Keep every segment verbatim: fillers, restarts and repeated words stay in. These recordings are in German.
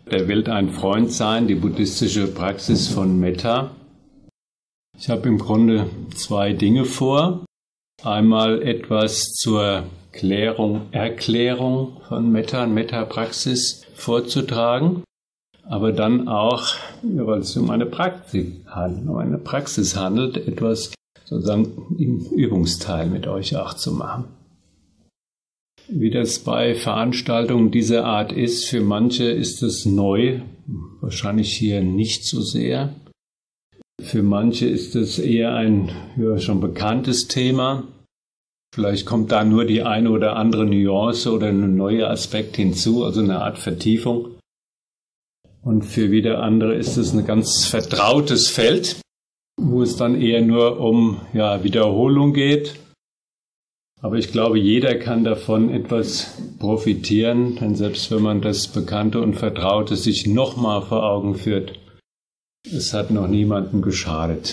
Der Welt ein Freund sein, die buddhistische Praxis von Metta. Ich habe im Grunde zwei Dinge vor. Einmal etwas zur Klärung, Erklärung von Metta und Metta-Praxis vorzutragen, aber dann auch, weil es um eine Praxis handelt, um eine Praxis handelt, etwas sozusagen im Übungsteil mit euch auch zu machen. Wie das bei Veranstaltungen dieser Art ist, für manche ist es neu, wahrscheinlich hier nicht so sehr. Für manche ist es eher ein ja, schon bekanntes Thema. Vielleicht kommt da nur die eine oder andere Nuance oder ein neuer Aspekt hinzu, also eine Art Vertiefung. Und für wieder andere ist es ein ganz vertrautes Feld, wo es dann eher nur um ja, Wiederholung geht. Aber ich glaube, jeder kann davon etwas profitieren, denn selbst wenn man das Bekannte und Vertraute sich nochmal vor Augen führt, es hat noch niemandem geschadet.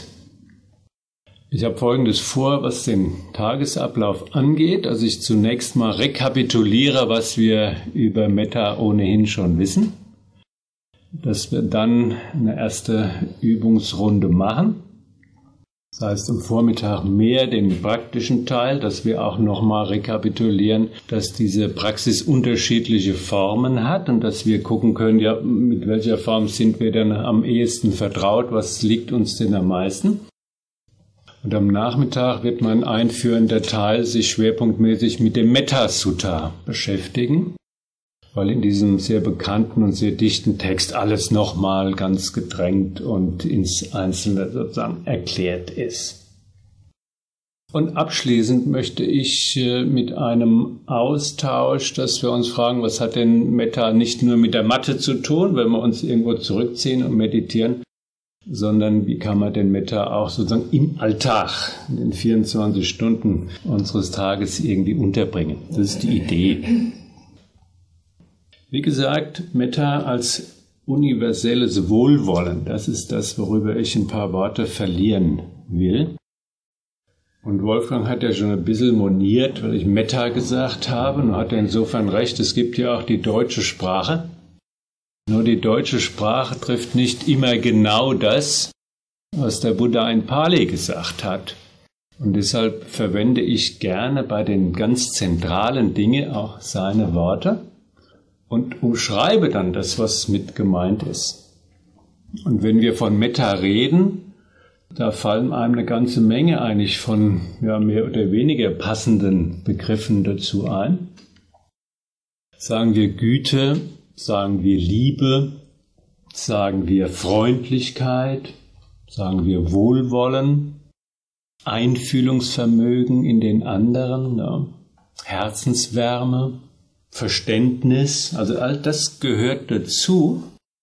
Ich habe Folgendes vor, was den Tagesablauf angeht. Also ich zunächst mal rekapituliere, was wir über Metta ohnehin schon wissen. Dass wir dann eine erste Übungsrunde machen. Das heißt, am Vormittag mehr den praktischen Teil, dass wir auch nochmal rekapitulieren, dass diese Praxis unterschiedliche Formen hat und dass wir gucken können, ja, mit welcher Form sind wir denn am ehesten vertraut, was liegt uns denn am meisten. Und am Nachmittag wird mein einführender Teil sich schwerpunktmäßig mit dem Metta-Sutta beschäftigen, weil in diesem sehr bekannten und sehr dichten Text alles nochmal ganz gedrängt und ins Einzelne sozusagen erklärt ist. Und abschließend möchte ich mit einem Austausch, dass wir uns fragen, was hat denn Metta nicht nur mit der Matte zu tun, wenn wir uns irgendwo zurückziehen und meditieren, sondern wie kann man den Metta auch sozusagen im Alltag, in den vierundzwanzig Stunden unseres Tages irgendwie unterbringen. Das ist die Idee. Wie gesagt, Metta als universelles Wohlwollen, das ist das, worüber ich ein paar Worte verlieren will. Und Wolfgang hat ja schon ein bisschen moniert, weil ich Metta gesagt habe, und hat er insofern recht, es gibt ja auch die deutsche Sprache. Nur die deutsche Sprache trifft nicht immer genau das, was der Buddha in Pali gesagt hat. Und deshalb verwende ich gerne bei den ganz zentralen Dingen auch seine Worte und umschreibe dann das, was mit gemeint ist. Und wenn wir von Metta reden, da fallen einem eine ganze Menge eigentlich von ja, mehr oder weniger passenden Begriffen dazu ein. Sagen wir Güte, sagen wir Liebe, sagen wir Freundlichkeit, sagen wir Wohlwollen, Einfühlungsvermögen in den anderen, ja, Herzenswärme, Verständnis, also all das gehört dazu,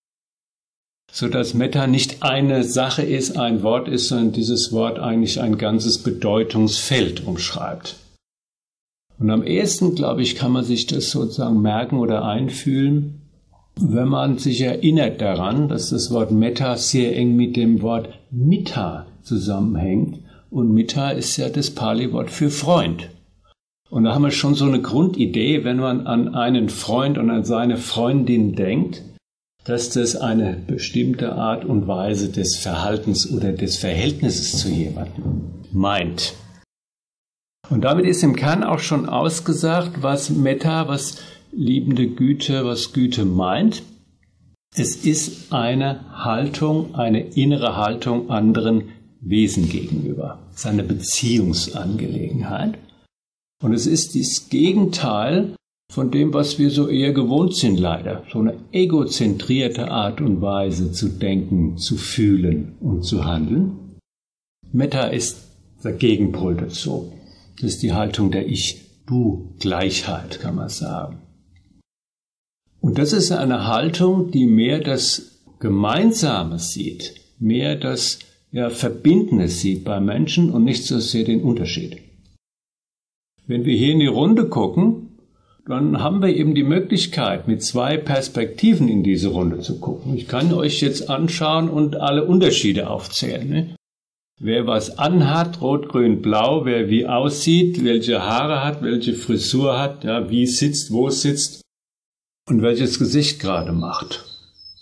sodass Metta nicht eine Sache ist, ein Wort ist, sondern dieses Wort eigentlich ein ganzes Bedeutungsfeld umschreibt. Und am ehesten, glaube ich, kann man sich das sozusagen merken oder einfühlen, wenn man sich erinnert daran, dass das Wort Metta sehr eng mit dem Wort Mitta zusammenhängt. Und Mitta ist ja das Pali-Wort für Freund. Und da haben wir schon so eine Grundidee, wenn man an einen Freund und an seine Freundin denkt, dass das eine bestimmte Art und Weise des Verhaltens oder des Verhältnisses zu jemandem meint. Und damit ist im Kern auch schon ausgesagt, was Metta, was liebende Güte, was Güte meint. Es ist eine Haltung, eine innere Haltung anderen Wesen gegenüber. Es ist eine Beziehungsangelegenheit. Und es ist das Gegenteil von dem, was wir so eher gewohnt sind, leider. So eine egozentrierte Art und Weise zu denken, zu fühlen und zu handeln. Metta ist der Gegenpol dazu. Das ist die Haltung der Ich-Du-Gleichheit, kann man sagen. Und das ist eine Haltung, die mehr das Gemeinsame sieht, mehr das ja, Verbindende sieht bei Menschen und nicht so sehr den Unterschied. Wenn wir hier in die Runde gucken, dann haben wir eben die Möglichkeit, mit zwei Perspektiven in diese Runde zu gucken. Ich kann euch jetzt anschauen und alle Unterschiede aufzählen. Ne? Wer was anhat, rot, grün, blau, wer wie aussieht, welche Haare hat, welche Frisur hat, ja, wie sitzt, wo sitzt und welches Gesicht gerade macht.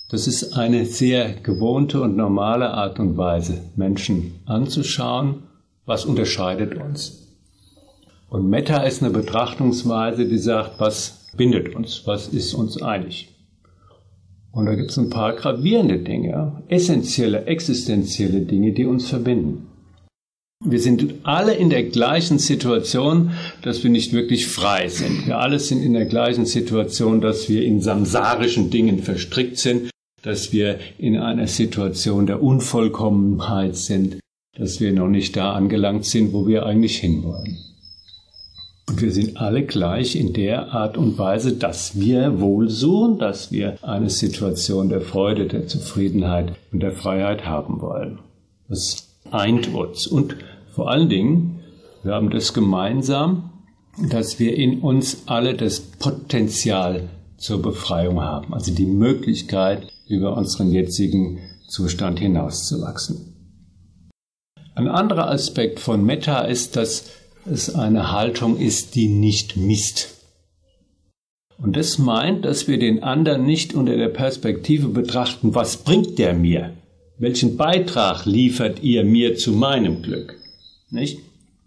Das ist eine sehr gewohnte und normale Art und Weise, Menschen anzuschauen, was unterscheidet uns. Und Metta ist eine Betrachtungsweise, die sagt, was bindet uns, was ist uns einig. Und da gibt es ein paar gravierende Dinge, essentielle, existenzielle Dinge, die uns verbinden. Wir sind alle in der gleichen Situation, dass wir nicht wirklich frei sind. Wir alle sind in der gleichen Situation, dass wir in samsarischen Dingen verstrickt sind, dass wir in einer Situation der Unvollkommenheit sind, dass wir noch nicht da angelangt sind, wo wir eigentlich hinwollen. Und wir sind alle gleich in der Art und Weise, dass wir Wohlsuchen, dass wir eine Situation der Freude, der Zufriedenheit und der Freiheit haben wollen. Das eint uns. Und vor allen Dingen, wir haben das gemeinsam, dass wir in uns alle das Potenzial zur Befreiung haben, also die Möglichkeit, über unseren jetzigen Zustand hinauszuwachsen. Ein anderer Aspekt von Metta ist, dass es eine Haltung ist, die nicht misst. Und das meint, dass wir den anderen nicht unter der Perspektive betrachten, was bringt der mir? Welchen Beitrag liefert ihr mir zu meinem Glück? Nicht?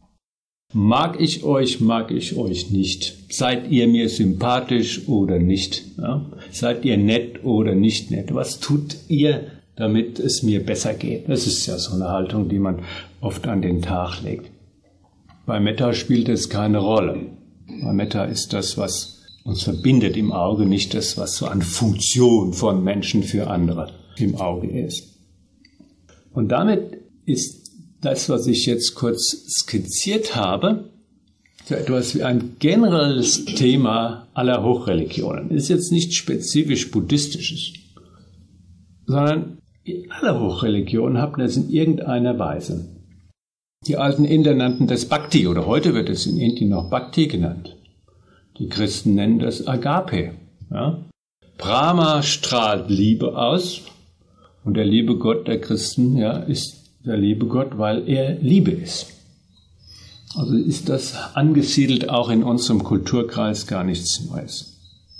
Mag ich euch, mag ich euch nicht? Seid ihr mir sympathisch oder nicht? Ja? Seid ihr nett oder nicht nett? Was tut ihr, damit es mir besser geht? Das ist ja so eine Haltung, die man oft an den Tag legt. Bei Metta spielt es keine Rolle. Bei Metta ist das, was uns verbindet im Auge, nicht das, was so an Funktion von Menschen für andere im Auge ist. Und damit ist das, was ich jetzt kurz skizziert habe, so etwas wie ein generelles Thema aller Hochreligionen. Es ist jetzt nicht spezifisch buddhistisches, sondern alle Hochreligionen haben das in irgendeiner Weise. Die alten Inder nannten das Bhakti, oder heute wird es in Indien noch Bhakti genannt. Die Christen nennen das Agape. Ja? Brahma strahlt Liebe aus, und der liebe Gott der Christen, ja, ist der liebe Gott, weil er Liebe ist. Also ist das angesiedelt auch in unserem Kulturkreis gar nichts Neues.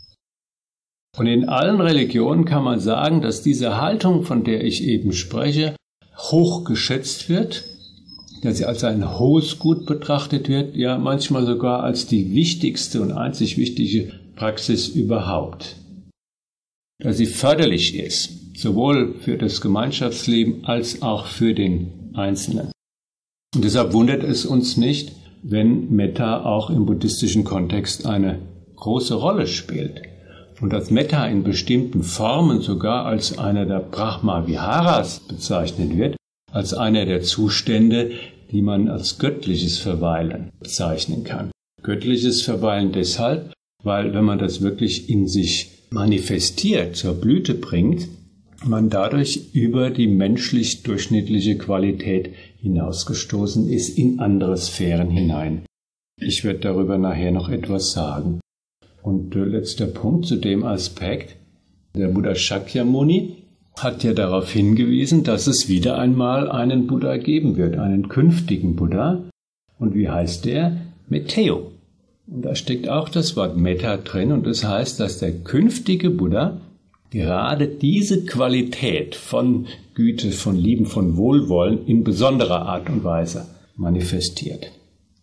Und in allen Religionen kann man sagen, dass diese Haltung, von der ich eben spreche, hoch geschätzt wird, dass sie als ein hohes Gut betrachtet wird, ja manchmal sogar als die wichtigste und einzig wichtige Praxis überhaupt. Dass sie förderlich ist, sowohl für das Gemeinschaftsleben als auch für den Einzelnen. Und deshalb wundert es uns nicht, wenn Metta auch im buddhistischen Kontext eine große Rolle spielt. Und dass Metta in bestimmten Formen sogar als einer der Brahma-Viharas bezeichnet wird, als einer der Zustände, die man als göttliches Verweilen bezeichnen kann. Göttliches Verweilen deshalb, weil wenn man das wirklich in sich manifestiert, zur Blüte bringt, man dadurch über die menschlich durchschnittliche Qualität hinausgestoßen ist in andere Sphären hinein. Ich werde darüber nachher noch etwas sagen. Und äh, letzter Punkt zu dem Aspekt. Der Buddha Shakyamuni hat ja darauf hingewiesen, dass es wieder einmal einen Buddha geben wird, einen künftigen Buddha. Und wie heißt der? Metteo. Und da steckt auch das Wort Metta drin und das heißt, dass der künftige Buddha gerade diese Qualität von Güte, von Lieben, von Wohlwollen in besonderer Art und Weise manifestiert.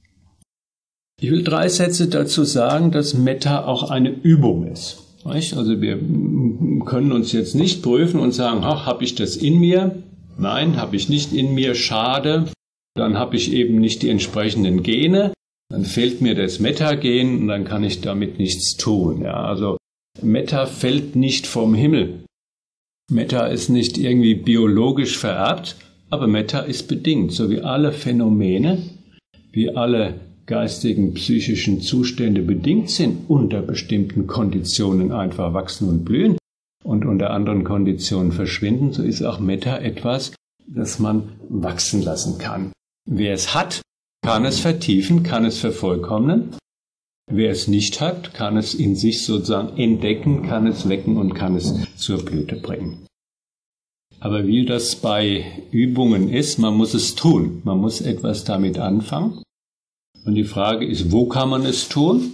Ich will drei Sätze dazu sagen, dass Metta auch eine Übung ist. Also wir können uns jetzt nicht prüfen und sagen, ach, habe ich das in mir? Nein, habe ich nicht in mir, schade. Dann habe ich eben nicht die entsprechenden Gene. Dann fehlt mir das Metta-Gen und dann kann ich damit nichts tun. Ja, also Metta fällt nicht vom Himmel. Metta ist nicht irgendwie biologisch vererbt, aber Metta ist bedingt, so wie alle Phänomene, wie alle geistigen, psychischen Zustände bedingt sind, unter bestimmten Konditionen einfach wachsen und blühen und unter anderen Konditionen verschwinden, so ist auch Metta etwas, das man wachsen lassen kann. Wer es hat, kann es vertiefen, kann es vervollkommnen. Wer es nicht hat, kann es in sich sozusagen entdecken, kann es wecken und kann es zur Blüte bringen. Aber wie das bei Übungen ist, man muss es tun. Man muss etwas damit anfangen. Und die Frage ist, wo kann man es tun?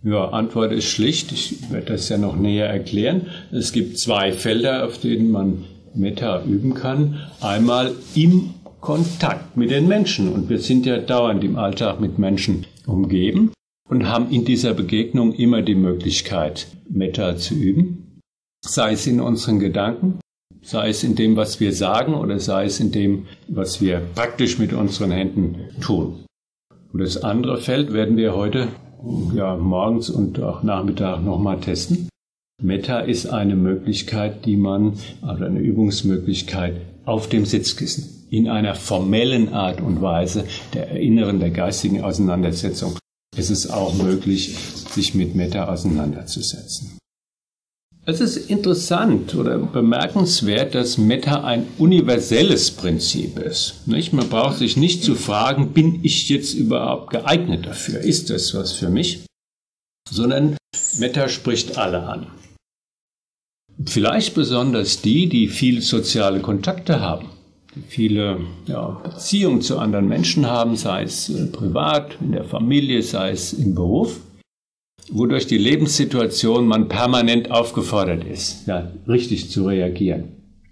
Ja, Antwort ist schlicht. Ich werde das ja noch näher erklären. Es gibt zwei Felder, auf denen man Metta üben kann. Einmal im Kontakt mit den Menschen. Und wir sind ja dauernd im Alltag mit Menschen umgeben und haben in dieser Begegnung immer die Möglichkeit, Metta zu üben. Sei es in unseren Gedanken, sei es in dem, was wir sagen, oder sei es in dem, was wir praktisch mit unseren Händen tun. Und das andere Feld werden wir heute, ja, morgens und auch Nachmittag nochmal testen. Metta ist eine Möglichkeit, die man, also eine Übungsmöglichkeit auf dem Sitzkissen, in einer formellen Art und Weise der inneren, der geistigen Auseinandersetzung. Es ist auch möglich, sich mit Metta auseinanderzusetzen. Es ist interessant oder bemerkenswert, dass Metta ein universelles Prinzip ist. Nicht? Man braucht sich nicht zu fragen, bin ich jetzt überhaupt geeignet dafür? Ist das was für mich? Sondern Metta spricht alle an. Vielleicht besonders die, die viele soziale Kontakte haben, die viele ja, Beziehungen zu anderen Menschen haben, sei es äh, privat, in der Familie, sei es im Beruf, wodurch die Lebenssituation man permanent aufgefordert ist, ja, richtig zu reagieren.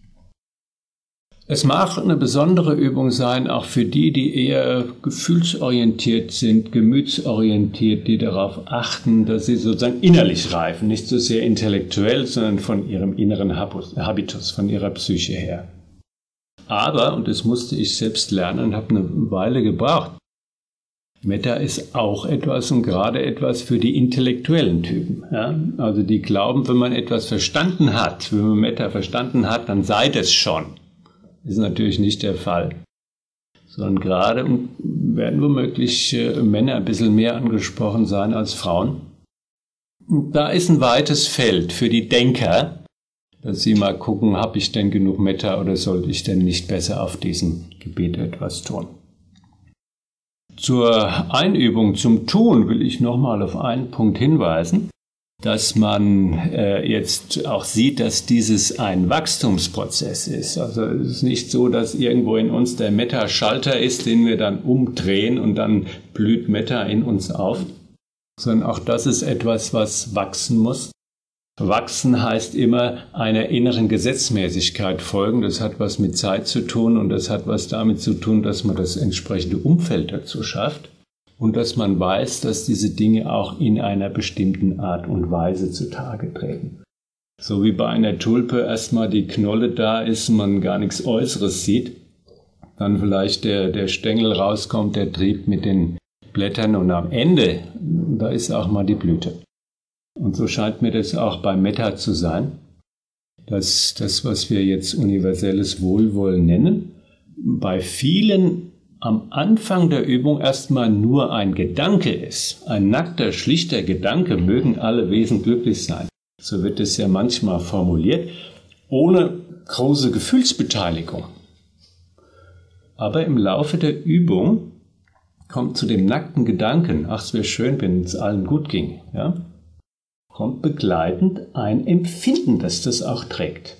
Es mag eine besondere Übung sein, auch für die, die eher gefühlsorientiert sind, gemütsorientiert, die darauf achten, dass sie sozusagen innerlich reifen, nicht so sehr intellektuell, sondern von ihrem inneren Habitus, von ihrer Psyche her. Aber, und das musste ich selbst lernen, habe eine Weile gebraucht, Metta ist auch etwas und gerade etwas für die intellektuellen Typen. Ja? Also die glauben, wenn man etwas verstanden hat, wenn man Metta verstanden hat, dann sei das schon. Das ist natürlich nicht der Fall. Sondern gerade werden womöglich äh, Männer ein bisschen mehr angesprochen sein als Frauen. Und da ist ein weites Feld für die Denker, dass sie mal gucken, habe ich denn genug Metta oder sollte ich denn nicht besser auf diesem Gebiet etwas tun. Zur Einübung, zum Tun will ich nochmal auf einen Punkt hinweisen, dass man äh, jetzt auch sieht, dass dieses ein Wachstumsprozess ist. Also es ist nicht so, dass irgendwo in uns der Metta-Schalter ist, den wir dann umdrehen und dann blüht Metta in uns auf, sondern auch das ist etwas, was wachsen muss. Wachsen heißt immer einer inneren Gesetzmäßigkeit folgen. Das hat was mit Zeit zu tun und das hat was damit zu tun, dass man das entsprechende Umfeld dazu schafft und dass man weiß, dass diese Dinge auch in einer bestimmten Art und Weise zutage treten. So wie bei einer Tulpe erstmal die Knolle da ist und man gar nichts Äußeres sieht, dann vielleicht der, der Stängel rauskommt, der Trieb mit den Blättern und am Ende, da ist auch mal die Blüte. Und so scheint mir das auch bei Metta zu sein, dass das, was wir jetzt universelles Wohlwollen nennen, bei vielen am Anfang der Übung erstmal nur ein Gedanke ist. Ein nackter, schlichter Gedanke, mögen alle Wesen glücklich sein. So wird es ja manchmal formuliert, ohne große Gefühlsbeteiligung. Aber im Laufe der Übung kommt zu dem nackten Gedanken, ach, es wäre schön, wenn es allen gut ging, ja, kommt begleitend ein Empfinden, das das auch trägt.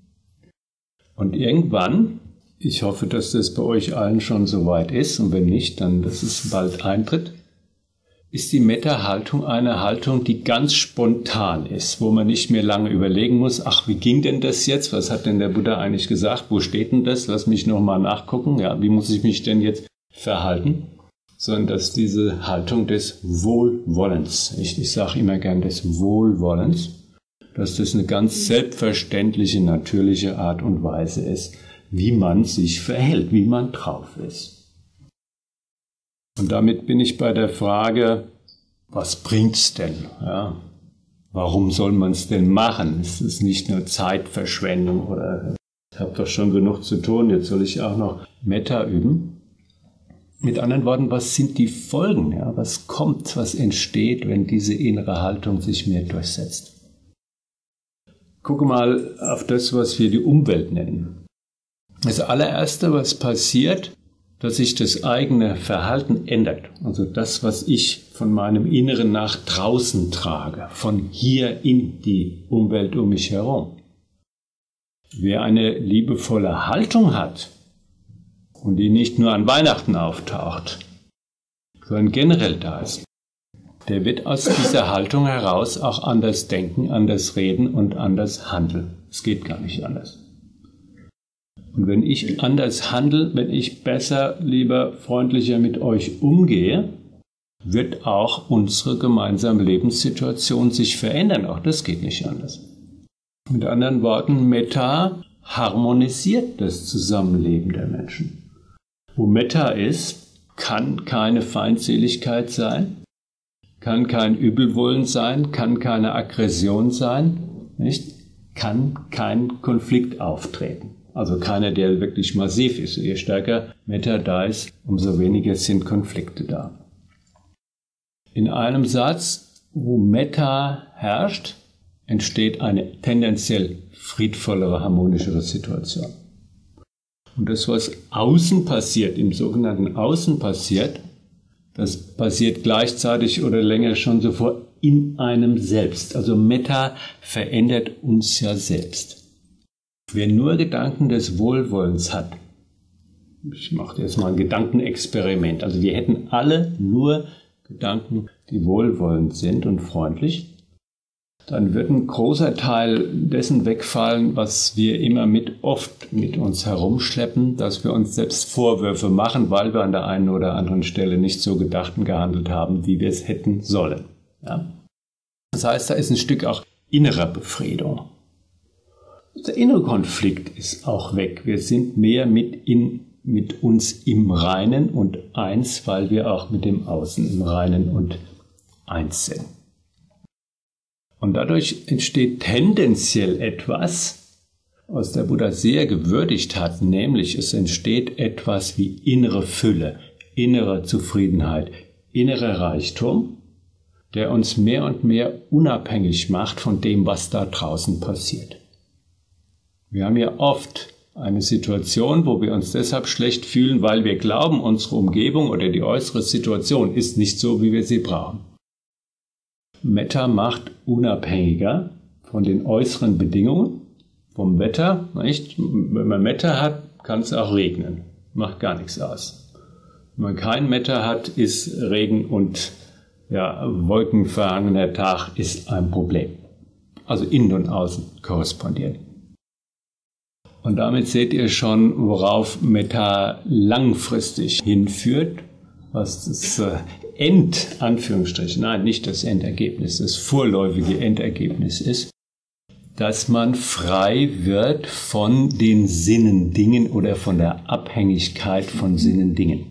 Und irgendwann, ich hoffe, dass das bei euch allen schon so weit ist, und wenn nicht, dann, dass es bald eintritt, ist die Metta-Haltung eine Haltung, die ganz spontan ist, wo man nicht mehr lange überlegen muss, ach, wie ging denn das jetzt? Was hat denn der Buddha eigentlich gesagt? Wo steht denn das? Lass mich nochmal nachgucken. Ja, wie muss ich mich denn jetzt verhalten? Sondern dass diese Haltung des Wohlwollens, ich, ich sage immer gern des Wohlwollens, dass das eine ganz selbstverständliche, natürliche Art und Weise ist, wie man sich verhält, wie man drauf ist. Und damit bin ich bei der Frage, was bringt's denn? Ja, warum soll man es denn machen? Es ist nicht nur Zeitverschwendung oder ich habe doch schon genug zu tun, jetzt soll ich auch noch Metta üben. Mit anderen Worten, was sind die Folgen? Ja? Was kommt, was entsteht, wenn diese innere Haltung sich mehr durchsetzt? Gucke mal auf das, was wir die Umwelt nennen. Das allererste, was passiert, dass sich das eigene Verhalten ändert. Also das, was ich von meinem Inneren nach draußen trage, von hier in die Umwelt um mich herum. Wer eine liebevolle Haltung hat, und die nicht nur an Weihnachten auftaucht, sondern generell da ist, der wird aus dieser Haltung heraus auch anders denken, anders reden und anders handeln. Es geht gar nicht anders. Und wenn ich anders handle, wenn ich besser, lieber, freundlicher mit euch umgehe, wird auch unsere gemeinsame Lebenssituation sich verändern. Auch das geht nicht anders. Mit anderen Worten, Metta harmonisiert das Zusammenleben der Menschen. Wo Metta ist, kann keine Feindseligkeit sein, kann kein Übelwollen sein, kann keine Aggression sein, nicht? Kann kein Konflikt auftreten. Also keiner, der wirklich massiv ist. Je stärker Metta da ist, umso weniger sind Konflikte da. In einem Satz, wo Metta herrscht, entsteht eine tendenziell friedvollere, harmonischere Situation. Und das, was außen passiert, im sogenannten Außen passiert, das passiert gleichzeitig oder länger schon sofort in einem selbst. Also Metta verändert uns ja selbst. Wer nur Gedanken des Wohlwollens hat, ich mache jetzt mal ein Gedankenexperiment, also wir hätten alle nur Gedanken, die wohlwollend sind und freundlich, dann wird ein großer Teil dessen wegfallen, was wir immer mit oft mit uns herumschleppen, dass wir uns selbst Vorwürfe machen, weil wir an der einen oder anderen Stelle nicht so gedacht und gehandelt haben, wie wir es hätten sollen. Ja? Das heißt, da ist ein Stück auch innerer Befriedung. Der innere Konflikt ist auch weg. Wir sind mehr mit, in, mit uns im Reinen und eins, weil wir auch mit dem Außen im Reinen und eins sind. Und dadurch entsteht tendenziell etwas, was der Buddha sehr gewürdigt hat, nämlich es entsteht etwas wie innere Fülle, innere Zufriedenheit, innerer Reichtum, der uns mehr und mehr unabhängig macht von dem, was da draußen passiert. Wir haben ja oft eine Situation, wo wir uns deshalb schlecht fühlen, weil wir glauben, unsere Umgebung oder die äußere Situation ist nicht so, wie wir sie brauchen. Metta macht unabhängiger von den äußeren Bedingungen, vom Wetter. Nicht? Wenn man Metta hat, kann es auch regnen. Macht gar nichts aus. Wenn man kein Metta hat, ist Regen und ja, wolkenverhangener Tag ist ein Problem. Also innen und außen korrespondieren. Und damit seht ihr schon, worauf Metta langfristig hinführt, was das äh, End, Anführungsstrichen, nein, nicht das Endergebnis, das vorläufige Endergebnis ist, dass man frei wird von den Sinnendingen oder von der Abhängigkeit von Sinnendingen.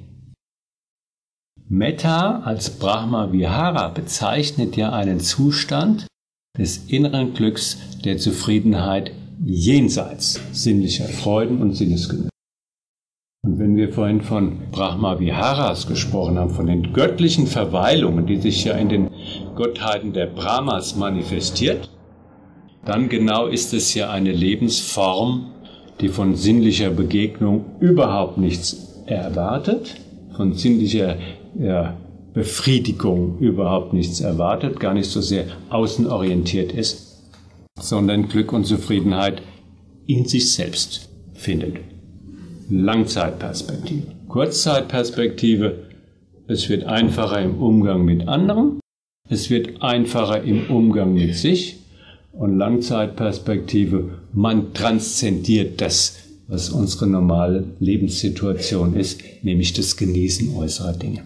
Metta als Brahma Vihara bezeichnet ja einen Zustand des inneren Glücks, der Zufriedenheit jenseits sinnlicher Freuden und Sinnesgenüsse. Und wenn wir vorhin von Brahma Viharas gesprochen haben, von den göttlichen Verweilungen, die sich ja in den Gottheiten der Brahmas manifestiert, dann genau ist es ja eine Lebensform, die von sinnlicher Begegnung überhaupt nichts erwartet, von sinnlicher ja, Befriedigung überhaupt nichts erwartet, gar nicht so sehr außenorientiert ist, sondern Glück und Zufriedenheit in sich selbst findet. Langzeitperspektive. Kurzzeitperspektive, es wird einfacher im Umgang mit anderen, es wird einfacher im Umgang mit sich und Langzeitperspektive, man transzendiert das, was unsere normale Lebenssituation ist, nämlich das Genießen äußerer Dinge.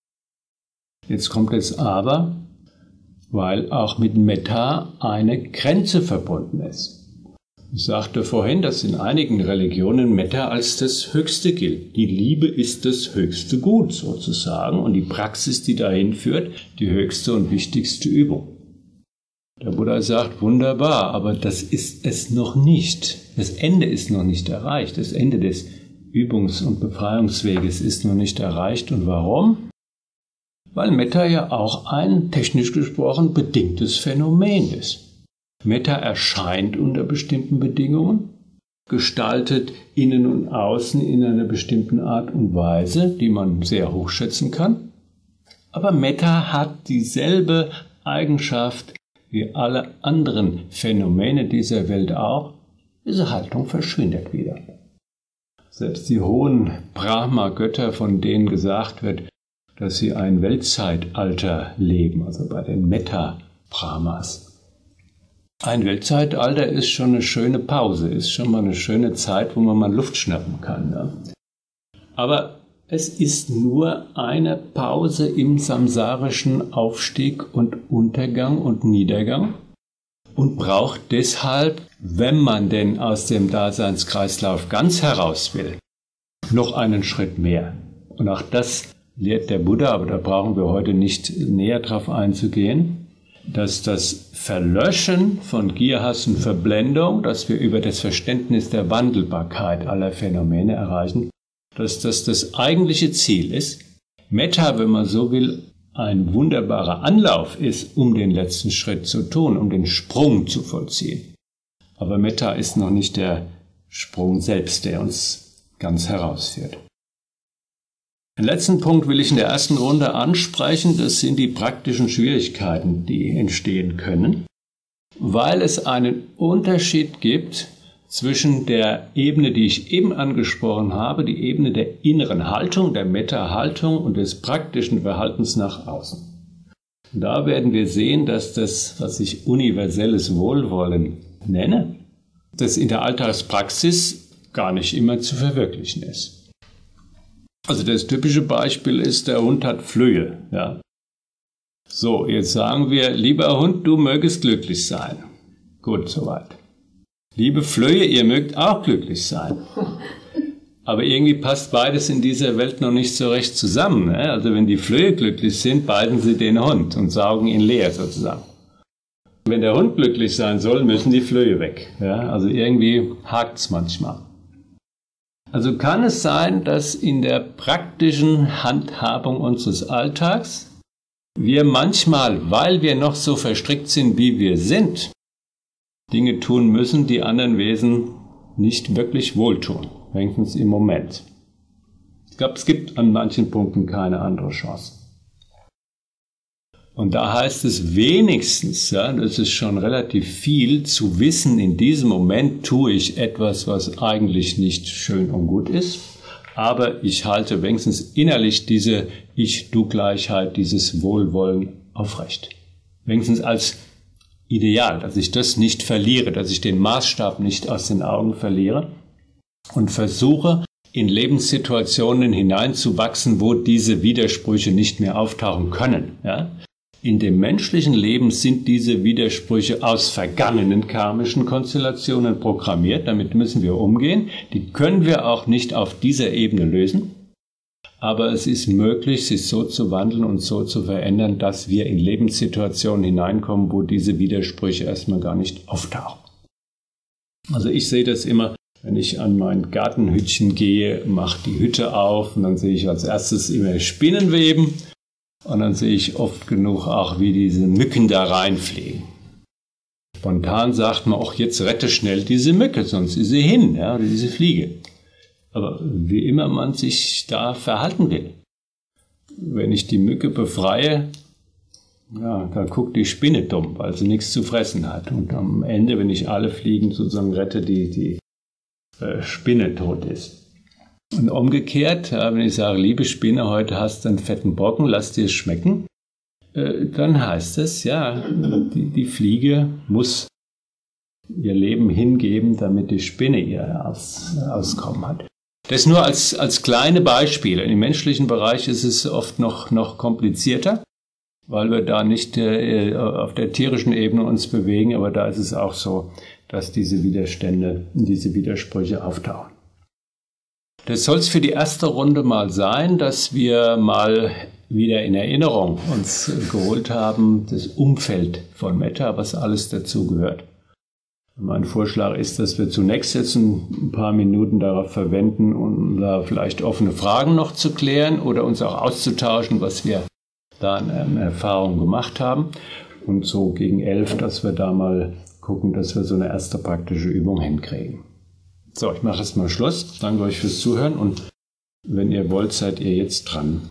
Jetzt kommt es aber, weil auch mit Metta eine Grenze verbunden ist. Ich sagte vorhin, dass in einigen Religionen Metta als das Höchste gilt. Die Liebe ist das höchste Gut sozusagen und die Praxis, die dahin führt, die höchste und wichtigste Übung. Der Buddha sagt, wunderbar, aber das ist es noch nicht. Das Ende ist noch nicht erreicht. Das Ende des Übungs- und Befreiungsweges ist noch nicht erreicht. Und warum? Weil Metta ja auch ein, technisch gesprochen, bedingtes Phänomen ist. Metta erscheint unter bestimmten Bedingungen, gestaltet innen und außen in einer bestimmten Art und Weise, die man sehr hochschätzen kann. Aber Metta hat dieselbe Eigenschaft wie alle anderen Phänomene dieser Welt auch. Diese Haltung verschwindet wieder. Selbst die hohen Brahma-Götter, von denen gesagt wird, dass sie ein Weltzeitalter leben, also bei den Metta-Brahmas. Ein Weltzeitalter ist schon eine schöne Pause, ist schon mal eine schöne Zeit, wo man mal Luft schnappen kann. Ja? Aber es ist nur eine Pause im samsarischen Aufstieg und Untergang und Niedergang und braucht deshalb, wenn man denn aus dem Daseinskreislauf ganz heraus will, noch einen Schritt mehr. Und auch das lehrt der Buddha, aber da brauchen wir heute nicht näher drauf einzugehen, dass das Verlöschen von Gier, Hass und Verblendung, dass wir über das Verständnis der Wandelbarkeit aller Phänomene erreichen, dass das das eigentliche Ziel ist. Metta, wenn man so will, ein wunderbarer Anlauf ist, um den letzten Schritt zu tun, um den Sprung zu vollziehen. Aber Metta ist noch nicht der Sprung selbst, der uns ganz herausführt. Den letzten Punkt will ich in der ersten Runde ansprechen, das sind die praktischen Schwierigkeiten, die entstehen können, weil es einen Unterschied gibt zwischen der Ebene, die ich eben angesprochen habe, die Ebene der inneren Haltung, der Metta-Haltung und des praktischen Verhaltens nach außen. Und da werden wir sehen, dass das, was ich universelles Wohlwollen nenne, das in der Alltagspraxis gar nicht immer zu verwirklichen ist. Also das typische Beispiel ist, der Hund hat Flöhe. Ja. So, jetzt sagen wir, lieber Hund, du mögest glücklich sein. Gut, soweit. Liebe Flöhe, ihr mögt auch glücklich sein. Aber irgendwie passt beides in dieser Welt noch nicht so recht zusammen. Ne? Also wenn die Flöhe glücklich sind, beißen sie den Hund und saugen ihn leer sozusagen. Wenn der Hund glücklich sein soll, müssen die Flöhe weg. Ja? Also irgendwie hakt's manchmal. Also kann es sein, dass in der praktischen Handhabung unseres Alltags wir manchmal, weil wir noch so verstrickt sind, wie wir sind, Dinge tun müssen, die anderen Wesen nicht wirklich wohltun, wenigstens im Moment. Ich glaube, es gibt an manchen Punkten keine andere Chance. Und da heißt es wenigstens, ja, das ist schon relativ viel, zu wissen, in diesem Moment tue ich etwas, was eigentlich nicht schön und gut ist, aber ich halte wenigstens innerlich diese Ich-Du-Gleichheit, dieses Wohlwollen aufrecht. Wenigstens als Ideal, dass ich das nicht verliere, dass ich den Maßstab nicht aus den Augen verliere und versuche, in Lebenssituationen hineinzuwachsen, wo diese Widersprüche nicht mehr auftauchen können. Ja? In dem menschlichen Leben sind diese Widersprüche aus vergangenen karmischen Konstellationen programmiert, damit müssen wir umgehen. Die können wir auch nicht auf dieser Ebene lösen. Aber es ist möglich, sich so zu wandeln und so zu verändern, dass wir in Lebenssituationen hineinkommen, wo diese Widersprüche erstmal gar nicht auftauchen. Also ich sehe das immer, wenn ich an mein Gartenhütchen gehe, mache die Hütte auf und dann sehe ich als erstes immer Spinnenweben und dann sehe ich oft genug auch, wie diese Mücken da reinfliegen. Spontan sagt man, auch jetzt rette schnell diese Mücke, sonst ist sie hin, ja, oder diese Fliege. Aber wie immer man sich da verhalten will. Wenn ich die Mücke befreie, ja, da guckt die Spinne dumm, weil sie nichts zu fressen hat. Und am Ende, wenn ich alle Fliegen sozusagen rette, die, die äh, Spinne tot ist. Und umgekehrt, ja, wenn ich sage, liebe Spinne, heute hast du einen fetten Brocken, lass dir es schmecken, äh, dann heißt es, ja, die, die Fliege muss ihr Leben hingeben, damit die Spinne ihr Aus, Auskommen hat. Das nur als, als kleine Beispiele. Im menschlichen Bereich ist es oft noch, noch komplizierter, weil wir da nicht äh, auf der tierischen Ebene uns bewegen, aber da ist es auch so, dass diese Widerstände, diese Widersprüche auftauchen. Das soll es für die erste Runde mal sein, dass wir mal wieder in Erinnerung uns geholt haben, das Umfeld von Metta, was alles dazu gehört. Mein Vorschlag ist, dass wir zunächst jetzt ein paar Minuten darauf verwenden, um da vielleicht offene Fragen noch zu klären oder uns auch auszutauschen, was wir da an Erfahrungen gemacht haben. Und so gegen elf, dass wir da mal gucken, dass wir so eine erste praktische Übung hinkriegen. So, ich mache jetzt mal Schluss. Danke euch fürs Zuhören und wenn ihr wollt, seid ihr jetzt dran.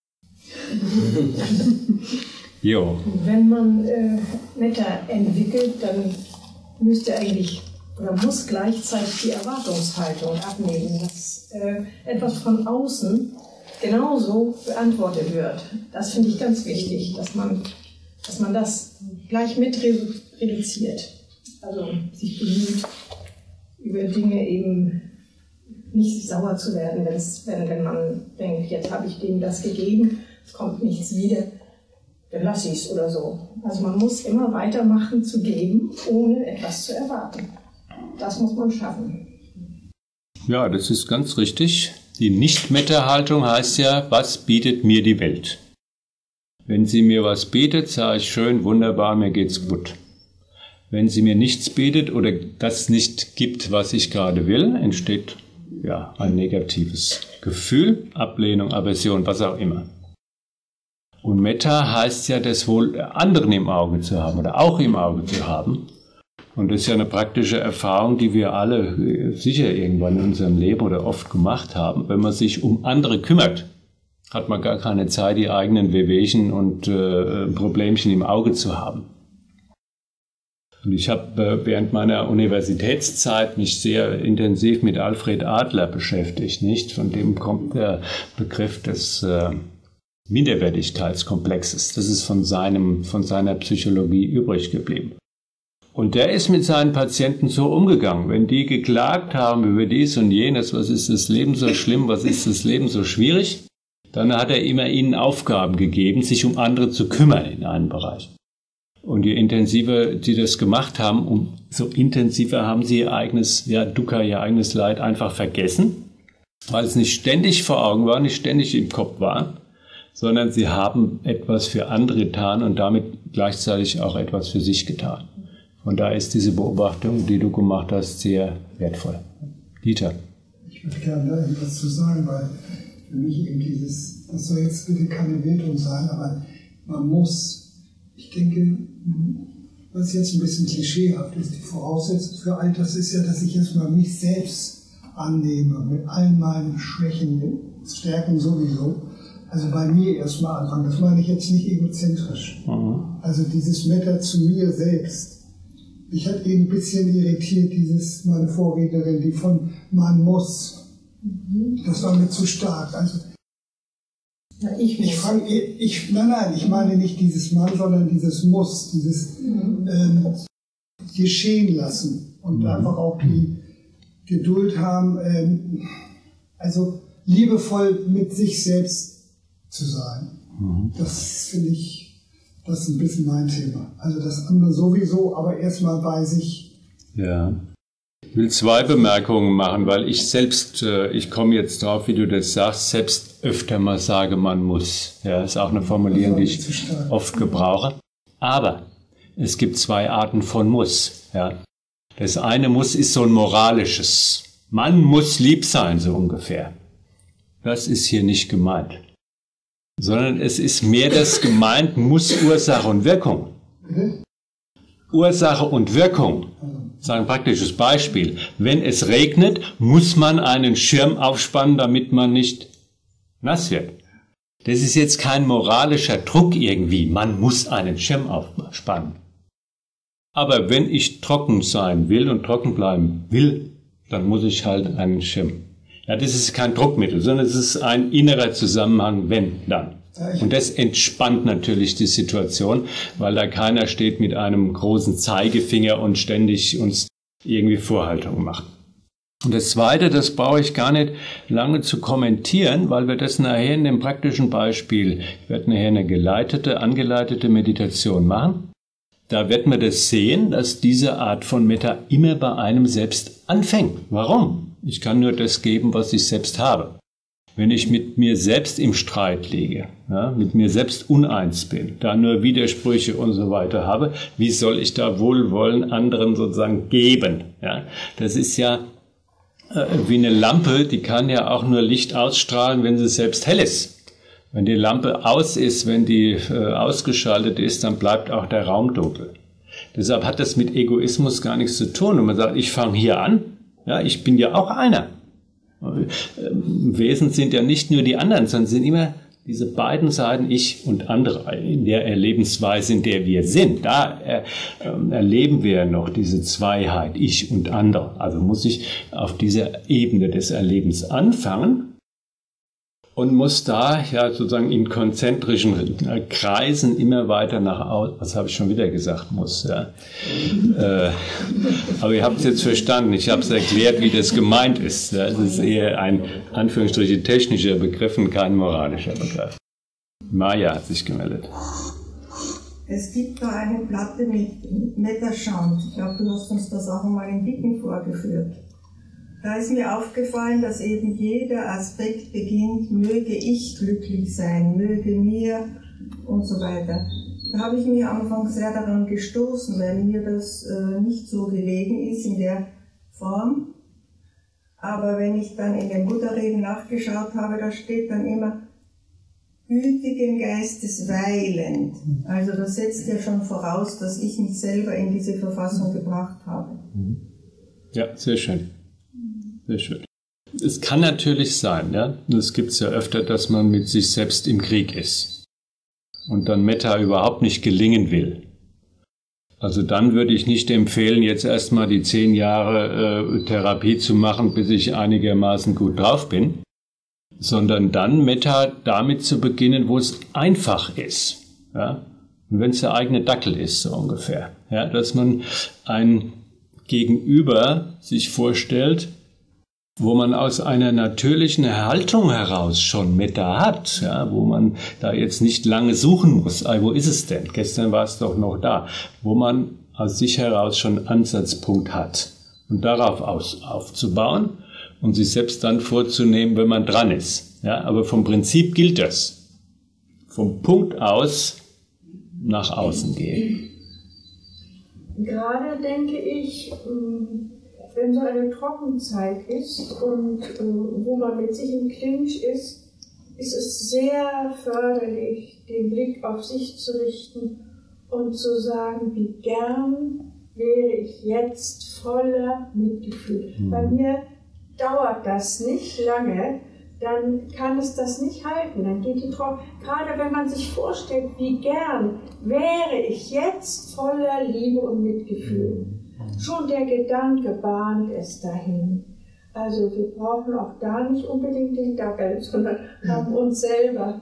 Jo. Wenn man äh, Metta entwickelt, dann müsste eigentlich oder muss gleichzeitig die Erwartungshaltung abnehmen, dass äh, etwas von außen genauso beantwortet wird. Das finde ich ganz wichtig, dass man, dass man das gleich mit reduziert. Also sich bemüht, über Dinge eben nicht sauer zu werden, wenn's, wenn, wenn man denkt, jetzt habe ich dem das gegeben, es kommt nichts wieder, dann lasse ich es oder so. Also man muss immer weitermachen zu geben, ohne etwas zu erwarten. Das muss man schaffen. Ja, das ist ganz richtig. Die Nicht-Meta-Haltung heißt ja, was bietet mir die Welt? Wenn sie mir was bietet, sage ich schön, wunderbar, mir geht's gut. Wenn sie mir nichts bietet oder das nicht gibt, was ich gerade will, entsteht ja ein negatives Gefühl, Ablehnung, Aversion, was auch immer. Und Metta heißt ja, das wohl anderen im Auge zu haben oder auch im Auge zu haben. Und das ist ja eine praktische Erfahrung, die wir alle sicher irgendwann in unserem Leben oder oft gemacht haben. Wenn man sich um andere kümmert, hat man gar keine Zeit, die eigenen Wehwehchen und äh, Problemchen im Auge zu haben. Und ich habe äh, während meiner Universitätszeit mich sehr intensiv mit Alfred Adler beschäftigt, nicht? Von dem kommt der Begriff des äh, Minderwertigkeitskomplexes. Das ist von seinem, von seiner Psychologie übrig geblieben. Und der ist mit seinen Patienten so umgegangen. Wenn die geklagt haben über dies und jenes, was ist das Leben so schlimm, was ist das Leben so schwierig, dann hat er immer ihnen Aufgaben gegeben, sich um andere zu kümmern in einem Bereich. Und je intensiver sie das gemacht haben, umso intensiver haben sie ihr eigenes, ja, Dukkha, ihr eigenes Leid einfach vergessen, weil es nicht ständig vor Augen war, nicht ständig im Kopf war, sondern sie haben etwas für andere getan und damit gleichzeitig auch etwas für sich getan. Und da ist diese Beobachtung, die du gemacht hast, sehr wertvoll. Dieter. Ich würde gerne da etwas zu sagen, weil für mich eben dieses, das soll jetzt bitte keine Wertung sein, aber man muss, ich denke, was jetzt ein bisschen klischeehaft ist, die Voraussetzung für all das ist ja, dass ich erstmal mich selbst annehme, mit all meinen Schwächen, Stärken sowieso. Also bei mir erstmal anfangen, das meine ich jetzt nicht egozentrisch. Mhm. Also dieses Metta zu mir selbst. Ich hatte eben ein bisschen irritiert, dieses, meine Vorrednerin, die von man muss. Das war mir zu stark. Also, ja, ich ich, fang, ich Nein, nein, ich meine nicht dieses Mann, sondern dieses Muss, dieses mhm. ähm, geschehen lassen und mhm. einfach auch die Geduld haben, ähm, also liebevoll mit sich selbst zu sein. Mhm. Das finde ich. Das ist ein bisschen mein Thema. Also das andere sowieso, aber erstmal bei sich. Ja. Ich will zwei Bemerkungen machen, weil ich selbst, ich komme jetzt drauf, wie du das sagst, selbst öfter mal sage, man muss. Ja, ist auch eine Formulierung, die ich oft gebrauche. Aber es gibt zwei Arten von Muss. Ja. Das eine Muss ist so ein moralisches. Man muss lieb sein, so ungefähr. Das ist hier nicht gemeint. Sondern es ist mehr das gemeint, muss Ursache und Wirkung. Ursache und Wirkung. Das ist ein praktisches Beispiel. Wenn es regnet, muss man einen Schirm aufspannen, damit man nicht nass wird. Das ist jetzt kein moralischer Druck irgendwie. Man muss einen Schirm aufspannen. Aber wenn ich trocken sein will und trocken bleiben will, dann muss ich halt einen Schirm. Ja, das ist kein Druckmittel, sondern es ist ein innerer Zusammenhang, wenn, dann. Und das entspannt natürlich die Situation, weil da keiner steht mit einem großen Zeigefinger und ständig uns irgendwie Vorhaltungen macht. Und das Zweite, das brauche ich gar nicht lange zu kommentieren, weil wir das nachher in dem praktischen Beispiel, ich werde nachher eine geleitete, angeleitete Meditation machen. Da wird man das sehen, dass diese Art von Metta immer bei einem selbst anfängt. Warum? Ich kann nur das geben, was ich selbst habe. Wenn ich mit mir selbst im Streit liege, ja, mit mir selbst uneins bin, da nur Widersprüche und so weiter habe, wie soll ich da Wohlwollen anderen sozusagen geben? Ja, das ist ja äh, wie eine Lampe, die kann ja auch nur Licht ausstrahlen, wenn sie selbst hell ist. Wenn die Lampe aus ist, wenn die äh, ausgeschaltet ist, dann bleibt auch der Raum dunkel. Deshalb hat das mit Egoismus gar nichts zu tun. Und man sagt, ich fange hier an. Ja, ich bin ja auch einer. Im Wesen sind ja nicht nur die anderen, sondern sind immer diese beiden Seiten, ich und andere, in der Erlebensweise, in der wir sind. Da er, äh, erleben wir noch diese Zweiheit, ich und andere. Also muss ich auf dieser Ebene des Erlebens anfangen und muss da ja sozusagen in konzentrischen Kreisen immer weiter nach außen, was habe ich schon wieder gesagt, muss, ja. äh, aber ihr habt es jetzt verstanden, ich habe es erklärt, wie das gemeint ist. Ja. Es ist eher ein, Anführungsstriche, technischer Begriff und kein moralischer Begriff. Maja hat sich gemeldet. Es gibt da eine Platte mit Metta-Chant. Ich glaube, du hast uns das auch einmal in Dicken vorgeführt. Da ist mir aufgefallen, dass eben jeder Aspekt beginnt, möge ich glücklich sein, möge mir und so weiter. Da habe ich mich am Anfang sehr daran gestoßen, weil mir das äh, nicht so gelegen ist in der Form. Aber wenn ich dann in den Buddha-Reden nachgeschaut habe, da steht dann immer gütigen Geistes weilend. Also das setzt ja schon voraus, dass ich mich selber in diese Verfassung gebracht habe. Ja, sehr schön. Sehr schön. Es kann natürlich sein, ja, das gibt es ja öfter, dass man mit sich selbst im Krieg ist und dann Metta überhaupt nicht gelingen will. Also dann würde ich nicht empfehlen, jetzt erstmal die zehn Jahre äh, Therapie zu machen, bis ich einigermaßen gut drauf bin, sondern dann Metta damit zu beginnen, wo es einfach ist. Ja? Und wenn es der eigene Dackel ist, so ungefähr. Ja? Dass man ein Gegenüber sich vorstellt, wo man aus einer natürlichen Haltung heraus schon Metta hat, ja, wo man da jetzt nicht lange suchen muss, ah, wo ist es denn? Gestern war es doch noch da, wo man aus sich heraus schon einen Ansatzpunkt hat und darauf aus, aufzubauen und sich selbst dann vorzunehmen, wenn man dran ist. Ja, aber vom Prinzip gilt das. Vom Punkt aus nach außen gehen. Gerade denke ich, wenn so eine Trockenzeit ist und äh, wo man mit sich im Clinch ist, ist es sehr förderlich, den Blick auf sich zu richten und zu sagen, wie gern wäre ich jetzt voller Mitgefühl. Mhm. Bei mir dauert das nicht lange, dann kann es das nicht halten, dann geht die Trockenheit. Gerade wenn man sich vorstellt, wie gern wäre ich jetzt voller Liebe und Mitgefühl. Schon der Gedanke bahnt es dahin. Also wir brauchen auch da nicht unbedingt den Dackel, sondern haben uns selber.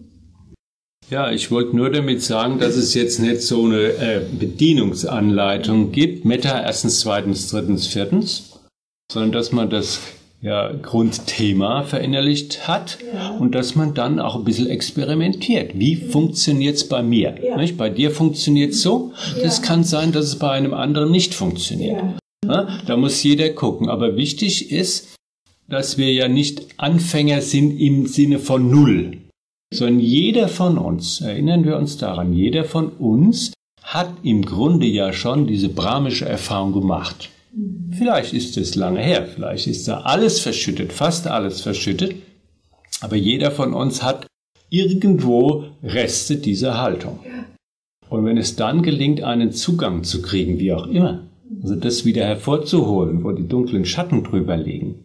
Ja, ich wollte nur damit sagen, dass es jetzt nicht so eine äh, Bedienungsanleitung gibt, Metta erstens, zweitens, drittens, viertens, sondern dass man das ja, Grundthema verinnerlicht hat, ja, und dass man dann auch ein bisschen experimentiert. Wie mhm. funktioniert es bei mir? Ja. Nicht? Bei dir funktioniert es so. Ja. Das kann sein, dass es bei einem anderen nicht funktioniert. Ja. Ja? Da muss jeder gucken. Aber wichtig ist, dass wir ja nicht Anfänger sind im Sinne von Null, sondern jeder von uns, erinnern wir uns daran, jeder von uns hat im Grunde ja schon diese brahmische Erfahrung gemacht. Vielleicht ist es lange her, vielleicht ist da alles verschüttet, fast alles verschüttet, aber jeder von uns hat irgendwo Reste dieser Haltung. Und wenn es dann gelingt, einen Zugang zu kriegen, wie auch immer, also das wieder hervorzuholen, wo die dunklen Schatten drüber liegen,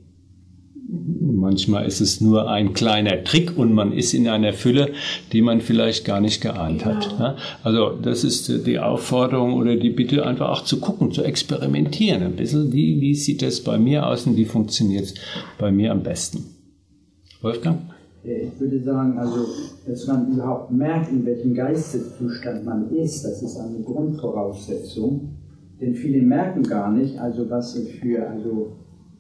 manchmal ist es nur ein kleiner Trick und man ist in einer Fülle, die man vielleicht gar nicht geahnt hat. Ja. Also das ist die Aufforderung oder die Bitte, einfach auch zu gucken, zu experimentieren ein bisschen. Wie, wie sieht das bei mir aus und wie funktioniert es bei mir am besten? Wolfgang? Ich würde sagen, also, dass man überhaupt merkt, in welchem Geisteszustand man ist, das ist eine Grundvoraussetzung. Denn viele merken gar nicht, also was sie für also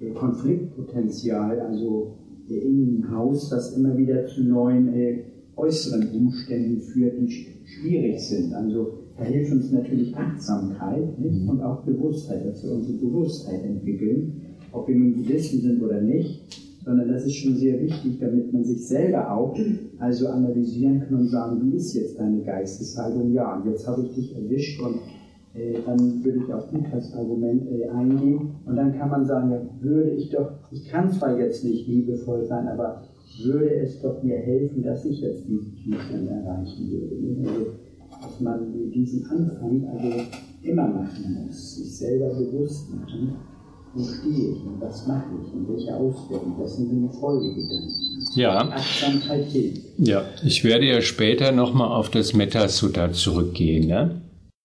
Konfliktpotenzial, also in dem Haus, das immer wieder zu neuen äh, äußeren Umständen führt, die schwierig sind. Also da hilft uns natürlich Achtsamkeit, nicht? Und auch Bewusstheit, dass wir unsere Bewusstheit entwickeln, ob wir nun Buddhisten sind oder nicht, sondern das ist schon sehr wichtig, damit man sich selber auch also analysieren kann und sagen, wie ist jetzt deine Geisteshaltung? Ja, und jetzt habe ich dich erwischt und Äh, dann würde ich auf das Argument äh, eingehen und dann kann man sagen, ja, würde ich doch, ich kann zwar jetzt nicht liebevoll sein, aber würde es doch mir helfen, dass ich jetzt diesen Zustand erreichen würde. Also, dass man diesen Anfang also immer machen muss, sich selber bewusst machen, wo stehe ich und was mache ich und welche Auswirkungen, das sind die Folgegedanken. Ja. Achtsamkeit hilft. Ja, ich werde ja später nochmal auf das Metta-Sutta zurückgehen, ne?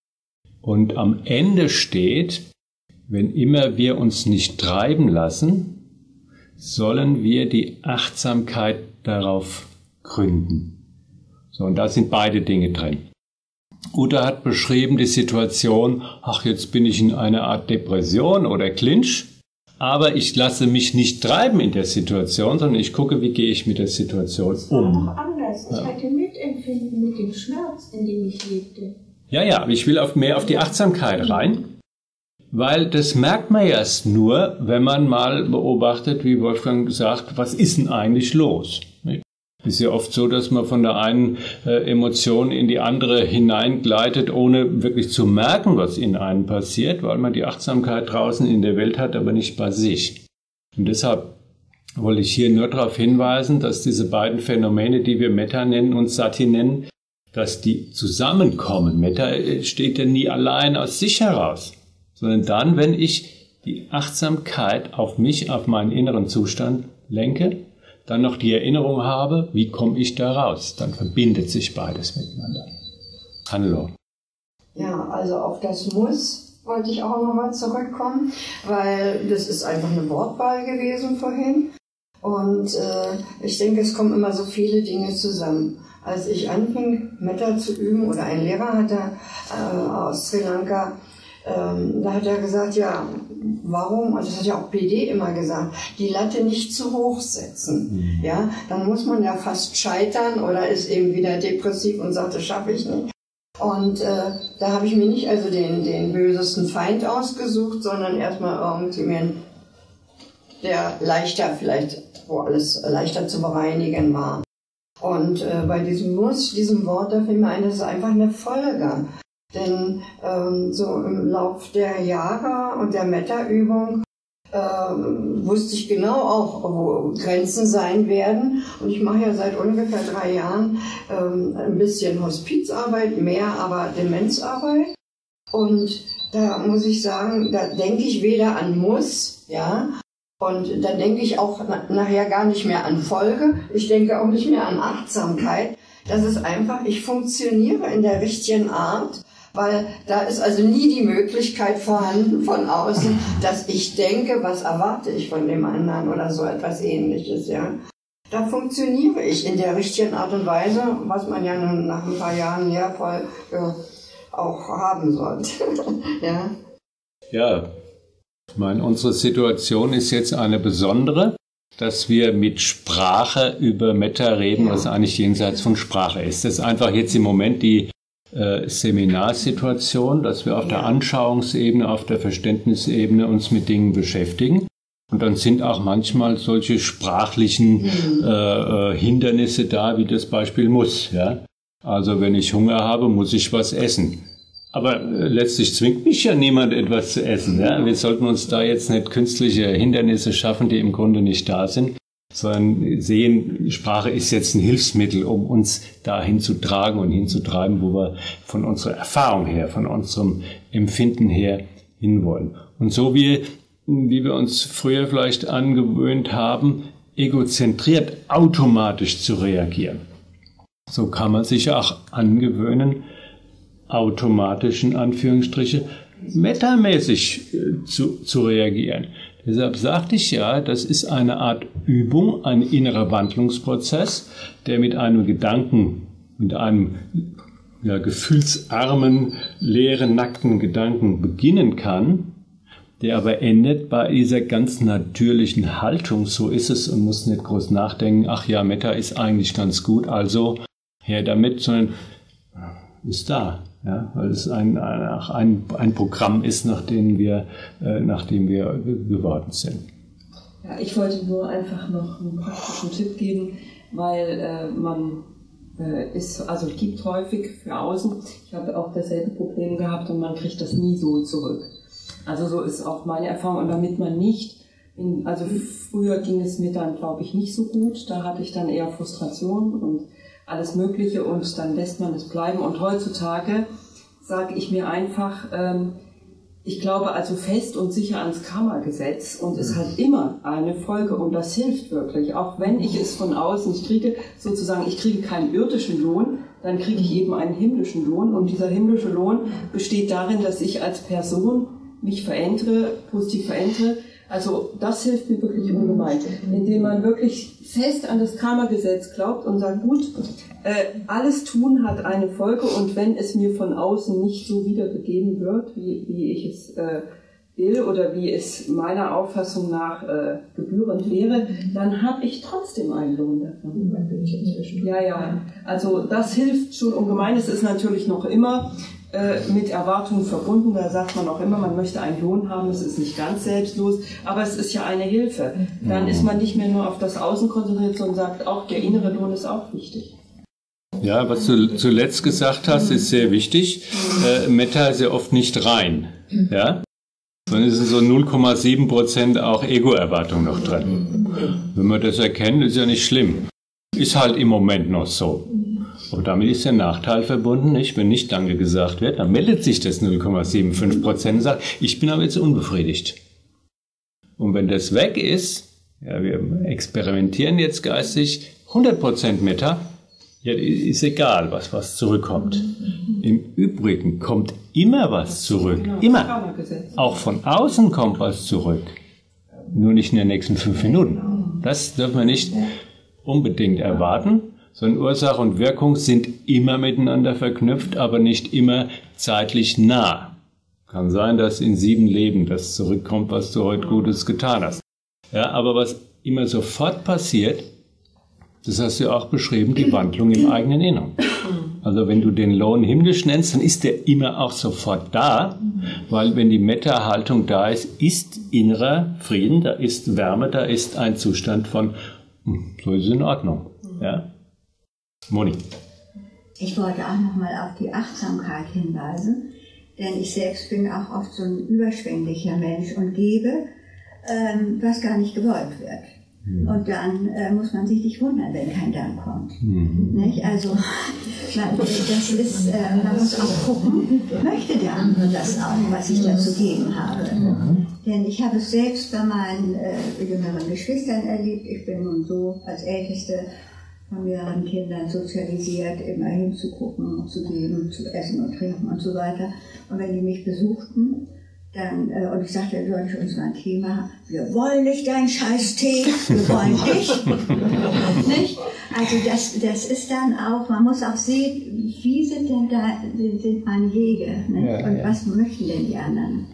Und am Ende steht, wenn immer wir uns nicht treiben lassen, sollen wir die Achtsamkeit darauf gründen. So, und da sind beide Dinge drin. Uta hat beschrieben die Situation, ach, jetzt bin ich in einer Art Depression oder Clinch, aber ich lasse mich nicht treiben in der Situation, sondern ich gucke, wie gehe ich mit der Situation um. Auch anders. Ich hatte Mitempfinden mit dem Schmerz, in dem ich lebte. Ja, ja, aber ich will auf mehr auf die Achtsamkeit rein, weil das merkt man erst nur, wenn man mal beobachtet, wie Wolfgang sagt, was ist denn eigentlich los? Es ist ja oft so, dass man von der einen äh, Emotion in die andere hineingleitet, ohne wirklich zu merken, was in einem passiert, weil man die Achtsamkeit draußen in der Welt hat, aber nicht bei sich. Und deshalb wollte ich hier nur darauf hinweisen, dass diese beiden Phänomene, die wir Metta nennen und Sati nennen, dass die zusammenkommen. Metta steht ja nie allein aus sich heraus, sondern dann, wenn ich die Achtsamkeit auf mich, auf meinen inneren Zustand lenke, dann noch die Erinnerung habe, wie komme ich da raus? Dann verbindet sich beides miteinander. Hannelore. Ja, also auf das Muss wollte ich auch nochmal zurückkommen, weil das ist einfach eine Wortwahl gewesen vorhin. Und äh, ich denke, es kommen immer so viele Dinge zusammen. Als ich anfing, Metta zu üben, oder ein Lehrer hatte äh, aus Sri Lanka, Ähm, da hat er gesagt, ja, warum, also das hat ja auch P D immer gesagt, die Latte nicht zu hoch setzen. Mhm. Ja, dann muss man ja fast scheitern oder ist eben wieder depressiv und sagt, das schaffe ich nicht. Und äh, da habe ich mir nicht also den, den bösesten Feind ausgesucht, sondern erstmal irgendjemand, der leichter vielleicht, wo alles leichter zu bereinigen war. Und äh, bei diesem Muss, diesem Wort, da fiel mir ein, das ist einfach eine Folge. Denn ähm, so im Lauf der Jahre und der Metta-Übung ähm, wusste ich genau auch, wo Grenzen sein werden. Und ich mache ja seit ungefähr drei Jahren ähm, ein bisschen Hospizarbeit, mehr aber Demenzarbeit. Und da muss ich sagen, da denke ich weder an Muss, ja, und da denke ich auch na- nachher gar nicht mehr an Folge. Ich denke auch nicht mehr an Achtsamkeit. Das ist einfach, ich funktioniere in der richtigen Art. Weil da ist also nie die Möglichkeit vorhanden von außen, dass ich denke, was erwarte ich von dem anderen oder so etwas Ähnliches, ja. Da funktioniere ich in der richtigen Art und Weise, was man ja nun nach ein paar Jahren Lehrfolge auch haben sollte, ja. Ja, ich meine, unsere Situation ist jetzt eine besondere, dass wir mit Sprache über Metta reden, ja, was eigentlich jenseits von Sprache ist. Das ist einfach jetzt im Moment die Äh, Seminarsituation, dass wir auf der Anschauungsebene, auf der Verständnisebene uns mit Dingen beschäftigen. Und dann sind auch manchmal solche sprachlichen mhm. äh, Hindernisse da, wie das Beispiel Muss. Ja? Also wenn ich Hunger habe, muss ich was essen. Aber äh, letztlich zwingt mich ja niemand, etwas zu essen. Ja? Wir sollten uns da jetzt nicht künstliche Hindernisse schaffen, die im Grunde nicht da sind, sondern sehen, Sprache ist jetzt ein Hilfsmittel, um uns dahin zu tragen und hinzutreiben, wo wir von unserer Erfahrung her, von unserem Empfinden her hinwollen. Und so wie, wie wir uns früher vielleicht angewöhnt haben, egozentriert automatisch zu reagieren, so kann man sich auch angewöhnen, automatisch in Anführungsstriche metamäßig äh, zu, zu reagieren. Deshalb sagte ich ja, das ist eine Art Übung, ein innerer Wandlungsprozess, der mit einem Gedanken, mit einem ja, gefühlsarmen, leeren, nackten Gedanken beginnen kann, der aber endet bei dieser ganz natürlichen Haltung, so ist es, und muss nicht groß nachdenken, ach ja, Metta ist eigentlich ganz gut, also her damit, sondern ist da. Ja, weil es ein, ein, ein Programm ist, nach dem wir, äh, nach dem wir geworden sind. Ja, ich wollte nur einfach noch einen praktischen Tipp geben, weil äh, man äh, ist, also gibt häufig für außen, ich habe auch dasselbe Problem gehabt und man kriegt das nie so zurück. Also so ist auch meine Erfahrung, und damit man nicht, in, also früher ging es mir dann, glaube ich, nicht so gut, da hatte ich dann eher Frustration und alles Mögliche, und dann lässt man es bleiben. Und heutzutage sage ich mir einfach, ähm, ich glaube also fest und sicher ans Karma-Gesetz, und es hat immer eine Folge, und das hilft wirklich. Auch wenn ich es von außen, ich kriege sozusagen, ich kriege keinen irdischen Lohn, dann kriege ich eben einen himmlischen Lohn, und dieser himmlische Lohn besteht darin, dass ich als Person mich verändere, positiv verändere, Also das hilft mir wirklich ungemein, indem man wirklich fest an das Karma-Gesetz glaubt und sagt, gut, äh, alles Tun hat eine Folge und wenn es mir von außen nicht so wiedergegeben wird, wie, wie ich es äh, will oder wie es meiner Auffassung nach äh, gebührend wäre, dann habe ich trotzdem einen Lohn davon. Ja, ja. Also das hilft schon ungemein. Es ist natürlich noch immer äh, mit Erwartungen verbunden. Da sagt man auch immer, man möchte einen Lohn haben. Es ist nicht ganz selbstlos, aber es ist ja eine Hilfe. Dann ist man nicht mehr nur auf das Außen konzentriert, sondern sagt auch, der innere Lohn ist auch wichtig. Ja, was du zuletzt gesagt hast, ist sehr wichtig. Äh, Metta ist ja oft nicht rein. Ja? Dann ist so null Komma sieben Prozent auch Ego-Erwartung noch drin. Wenn man das erkennt, ist ja nicht schlimm. Ist halt im Moment noch so. Aber damit ist der Nachteil verbunden, nicht? Wenn nicht Danke gesagt wird, dann meldet sich das null Komma fünfundsiebzig Prozent und sagt, ich bin aber jetzt unbefriedigt. Und wenn das weg ist, ja, wir experimentieren jetzt geistig, hundert Prozent Metta, ja, ist egal, was, was zurückkommt. Im Übrigen kommt immer was zurück. Immer. Auch von außen kommt was zurück. Nur nicht in den nächsten fünf Minuten. Das dürfen wir nicht unbedingt erwarten, sondern Ursache und Wirkung sind immer miteinander verknüpft, aber nicht immer zeitlich nah. Kann sein, dass in sieben Leben das zurückkommt, was du heute Gutes getan hast. Ja, aber was immer sofort passiert, das hast du ja auch beschrieben, die Wandlung im eigenen Inneren. Also wenn du den Lohn himmlisch nennst, dann ist der immer auch sofort da, weil wenn die Metta-Haltung da ist, ist innerer Frieden, da ist Wärme, da ist ein Zustand von, so ist es in Ordnung. Ja? Moni. Ich wollte auch nochmal auf die Achtsamkeit hinweisen, denn ich selbst bin auch oft so ein überschwänglicher Mensch und gebe, ähm, was gar nicht gewollt wird. Und dann äh, muss man sich nicht wundern, wenn kein Dank kommt. Mhm. Nicht? Also, man, das ist, äh, man muss auch gucken, möchte der andere das auch, was ich da zu geben habe. Mhm. Denn ich habe es selbst bei meinen äh, jüngeren Geschwistern erlebt. Ich bin nun so als Älteste von mehreren Kindern sozialisiert, immer hinzugucken, zu geben, zu essen und trinken und so weiter. Und wenn die mich besuchten, Dann, äh, und ich sagte, soll ich uns mal ein Thema, wir wollen nicht deinen Scheiß-Tee, wir wollen dich. Nicht? Also das, das ist dann auch, man muss auch sehen, wie sind denn da sind meine Wege, ja, und ja. Was möchten denn die anderen?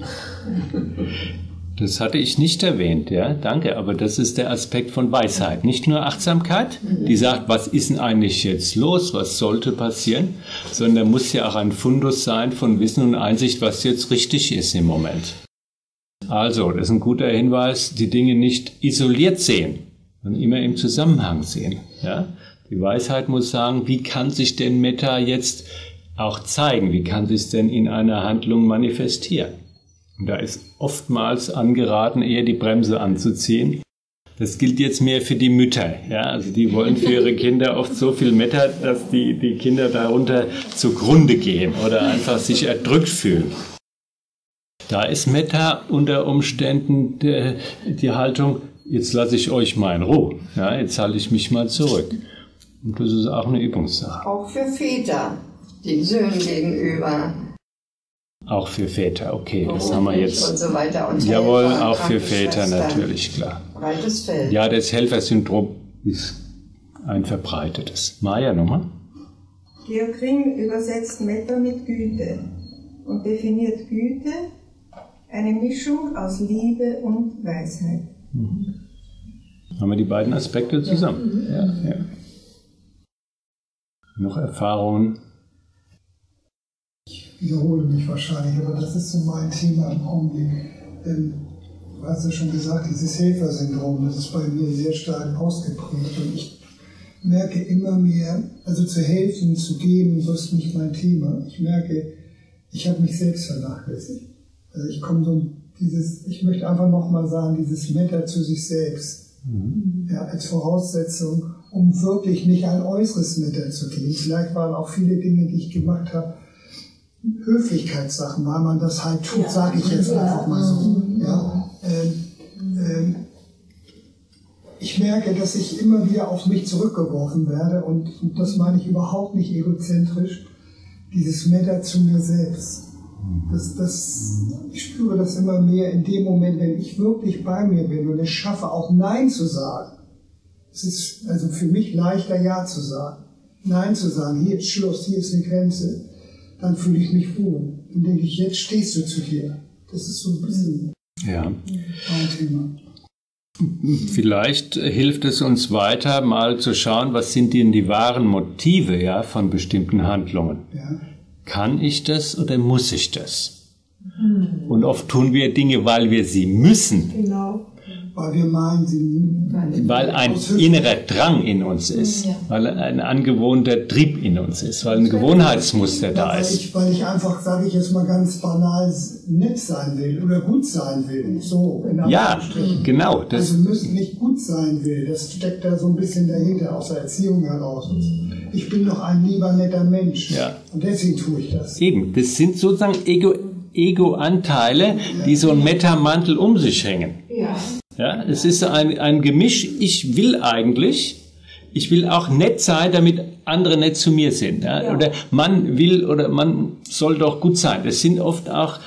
Das hatte ich nicht erwähnt, ja, danke, aber das ist der Aspekt von Weisheit. Nicht nur Achtsamkeit, die sagt, was ist denn eigentlich jetzt los, was sollte passieren, sondern da muss ja auch ein Fundus sein von Wissen und Einsicht, was jetzt richtig ist im Moment. Also, das ist ein guter Hinweis, die Dinge nicht isoliert sehen, sondern immer im Zusammenhang sehen. Ja? Die Weisheit muss sagen, wie kann sich denn Metta jetzt auch zeigen, wie kann sich denn in einer Handlung manifestieren? Und da ist oftmals angeraten, eher die Bremse anzuziehen. Das gilt jetzt mehr für die Mütter. Ja? Also die wollen für ihre Kinder oft so viel Metta, dass die, die Kinder darunter zugrunde gehen oder einfach sich erdrückt fühlen. Da ist Metta unter Umständen die, die Haltung, jetzt lasse ich euch mal in Ruhe. Ja? Jetzt halte ich mich mal zurück. Und das ist auch eine Übungssache. Auch für Väter, den Söhnen gegenüber. Auch für Väter, okay, das haben wir jetzt. Und so weiter und Jawohl, auch für Väter natürlich, klar. Breites Feld. Ja, das Helfersyndrom ist ein verbreitetes. Maja, nochmal. Georg Ring übersetzt Metta mit Güte und definiert Güte eine Mischung aus Liebe und Weisheit. Mhm. Haben wir die beiden Aspekte zusammen? Ja. Ja, ja. Noch Erfahrungen? Ich wiederhole mich wahrscheinlich, aber das ist so mein Thema im Augenblick. Ähm, du hast ja schon gesagt, dieses Helfersyndrom, das ist bei mir sehr stark ausgeprägt und ich merke immer mehr, also zu helfen, zu geben, so ist nicht mein Thema. Ich merke, ich habe mich selbst vernachlässigt. Also ich komme so dieses, ich möchte einfach nochmal sagen, dieses Metta zu sich selbst, mhm. ja, als Voraussetzung, um wirklich nicht ein äußeres Metta zu geben. Vielleicht waren auch viele Dinge, die ich gemacht habe, Höflichkeitssachen, weil man das halt tut, ja. Sage ich jetzt einfach mal so. Ja. Ähm, ähm, ich merke, dass ich immer wieder auf mich zurückgeworfen werde und, und das meine ich überhaupt nicht egozentrisch, dieses Metta zu mir selbst. Das, das, ich spüre das immer mehr in dem Moment, wenn ich wirklich bei mir bin und es schaffe, auch Nein zu sagen. Es ist also für mich leichter, Ja zu sagen. Nein zu sagen, hier ist Schluss, hier ist eine Grenze. Dann fühle ich mich wohl. Dann denke ich, jetzt stehst du zu dir. Das ist so ein bisschen ja. mein Thema. Vielleicht hilft es uns weiter, mal zu schauen, was sind denn die wahren Motive, ja, von bestimmten Handlungen. Ja. Kann ich das oder muss ich das? Mhm. Und oft tun wir Dinge, weil wir sie müssen. Genau. Weil wir meinen, sie... Weil ein innerer Drang in uns ist, ja. Weil ein angewohnter Trieb in uns ist, weil ein Gewohnheitsmuster da weil ist. Ich, weil ich einfach, sage ich jetzt mal ganz banal, nett sein will oder gut sein will. So, in ja, genau. Das also müssen nicht gut sein will, das steckt da so ein bisschen dahinter, aus der Erziehung heraus. Ich bin doch ein lieber, netter Mensch. Ja. Und deswegen tue ich das. Eben, das sind sozusagen Ego, Ego-Anteile, die so einen Metamantel um sich hängen. Ja. Ja, es ist ein, ein Gemisch, ich will eigentlich, ich will auch nett sein, damit andere nett zu mir sind. Ja? Ja. Oder man will oder man soll doch gut sein. Das sind oft auch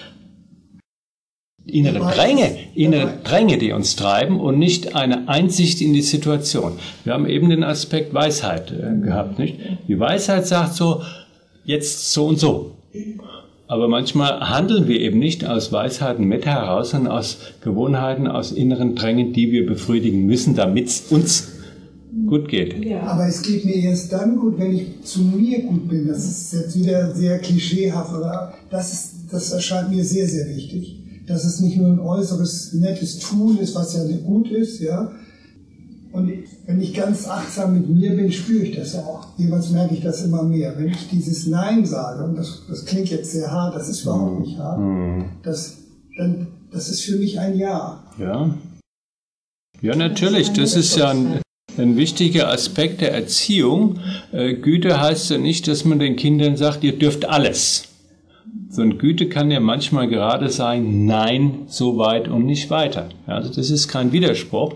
innere Dränge, innere Dränge, die uns treiben und nicht eine Einsicht in die Situation. Wir haben eben den Aspekt Weisheit äh, gehabt, nicht? Die Weisheit sagt so, jetzt so und so. Aber manchmal handeln wir eben nicht aus Weisheiten Meta heraus, sondern aus Gewohnheiten, aus inneren Drängen, die wir befriedigen müssen, damit es uns gut geht. Ja. Aber es geht mir erst dann gut, wenn ich zu mir gut bin. Das ist jetzt wieder sehr klischeehaft, aber das, ist, das erscheint mir sehr, sehr wichtig. Dass es nicht nur ein äußeres, nettes Tool ist, was ja gut ist, ja. Und wenn ich ganz achtsam mit mir bin, spüre ich das auch. Jeweils merke ich das immer mehr. Wenn ich dieses Nein sage, und das, das klingt jetzt sehr hart, das ist überhaupt nicht hart, das, dann, das ist für mich ein Ja. Ja, ja natürlich. Das ist ja ein, ein wichtiger Aspekt der Erziehung. Äh, Güte heißt ja nicht, dass man den Kindern sagt, ihr dürft alles. Sondern Güte kann ja manchmal gerade sein, nein, so weit und nicht weiter. Also das ist kein Widerspruch.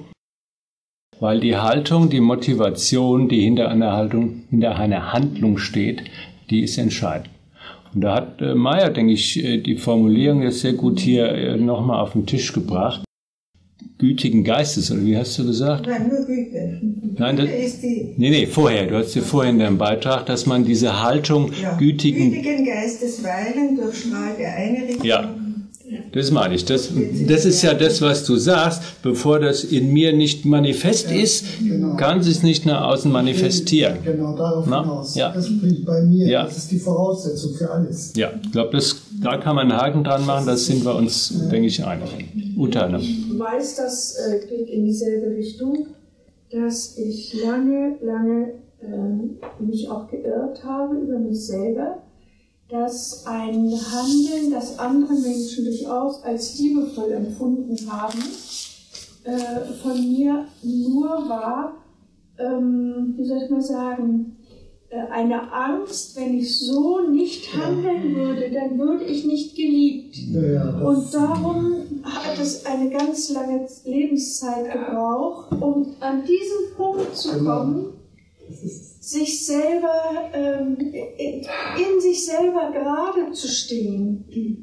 Weil die Haltung, die Motivation, die hinter einer Haltung, hinter einer Handlung steht, die ist entscheidend. Und da hat äh, Meyer, denke ich, äh, die Formulierung jetzt sehr gut hier äh, nochmal auf den Tisch gebracht. Gütigen Geistes, oder wie hast du gesagt? Nein, nur Güte. Nein, das, ist die... Nee, nee, vorher. Du hast ja vorher in deinem Beitrag, dass man diese Haltung ja, gütigen... Gütigen Geistes weilen durchstrahlt der eine Richtung. Ja. Das meine ich. Das, das ist ja das, was du sagst. Bevor das in mir nicht manifest ja, ist, genau. kann es nicht nach außen manifestieren. Genau, darauf hinaus. Ja. Das liegt bei mir. Ja. Das ist die Voraussetzung für alles. Ja, ich glaube, da kann man einen Haken dran machen. Da sind wir uns, ja. denke ich, einig. Uta, ne? Ich weiß, das äh, geht in dieselbe Richtung, dass ich lange, lange äh, mich auch geirrt habe über mich selber, dass ein Handeln, das andere Menschen durchaus als liebevoll empfunden haben, äh, von mir nur war, ähm, wie soll ich mal sagen, äh, eine Angst, wenn ich so nicht handeln würde, dann würde ich nicht geliebt. Ja, ja, und darum hat es eine ganz lange Lebenszeit gebraucht, um an diesen Punkt zu kommen, sich selber, ähm, in, in sich selber gerade zu stehen.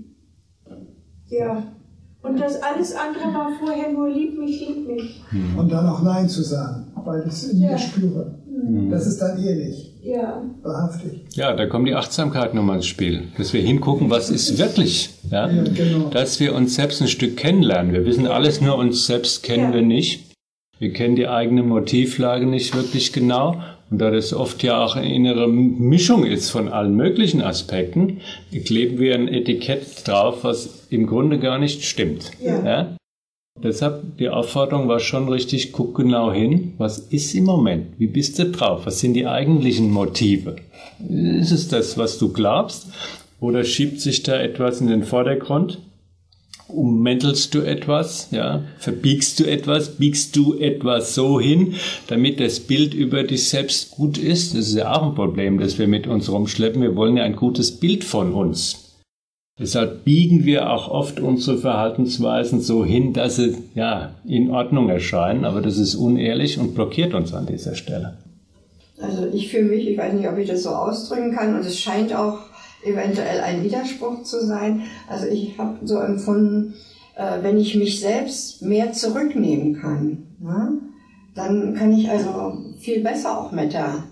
Ja. Und das alles andere war vorher nur lieb mich, lieb mich. Und dann auch Nein zu sagen, weil ich es in ja. mir spüre. Mhm. Das ist dann ehrlich. Ja. Wahrhaftig. Ja, da kommt die Achtsamkeit nochmal ins Spiel. Dass wir hingucken, was ist wirklich. Ja? Ja, genau. Dass wir uns selbst ein Stück kennenlernen. Wir wissen alles, nur uns selbst kennen ja. wir nicht. Wir kennen die eigene Motivlage nicht wirklich genau. Und da das oft ja auch eine innere Mischung ist von allen möglichen Aspekten, kleben wir ein Etikett drauf, was im Grunde gar nicht stimmt. Ja. Ja? Deshalb die Aufforderung war schon richtig, guck genau hin, was ist im Moment, wie bist du drauf, was sind die eigentlichen Motive? Ist es das, was du glaubst, oder schiebt sich da etwas in den Vordergrund? Ummäntelst du etwas, ja? Verbiegst du etwas, biegst du etwas so hin, damit das Bild über dich selbst gut ist? Das ist ja auch ein Problem, das wir mit uns rumschleppen. Wir wollen ja ein gutes Bild von uns. Deshalb biegen wir auch oft unsere Verhaltensweisen so hin, dass sie ja in Ordnung erscheinen, aber das ist unehrlich und blockiert uns an dieser Stelle. Also ich für mich, ich weiß nicht, ob ich das so ausdrücken kann, und es scheint auch eventuell ein Widerspruch zu sein. Also ich habe so empfunden, äh, wenn ich mich selbst mehr zurücknehmen kann, ne, dann kann ich also viel besser auch Metta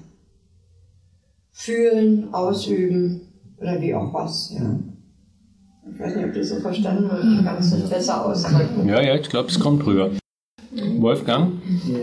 fühlen, ausüben oder wie auch was. Ja. Ich weiß nicht, ob das so verstanden wird, ich kann es nicht besser ausdrücken. Ja, ja, ich glaube, es kommt rüber. Wolfgang?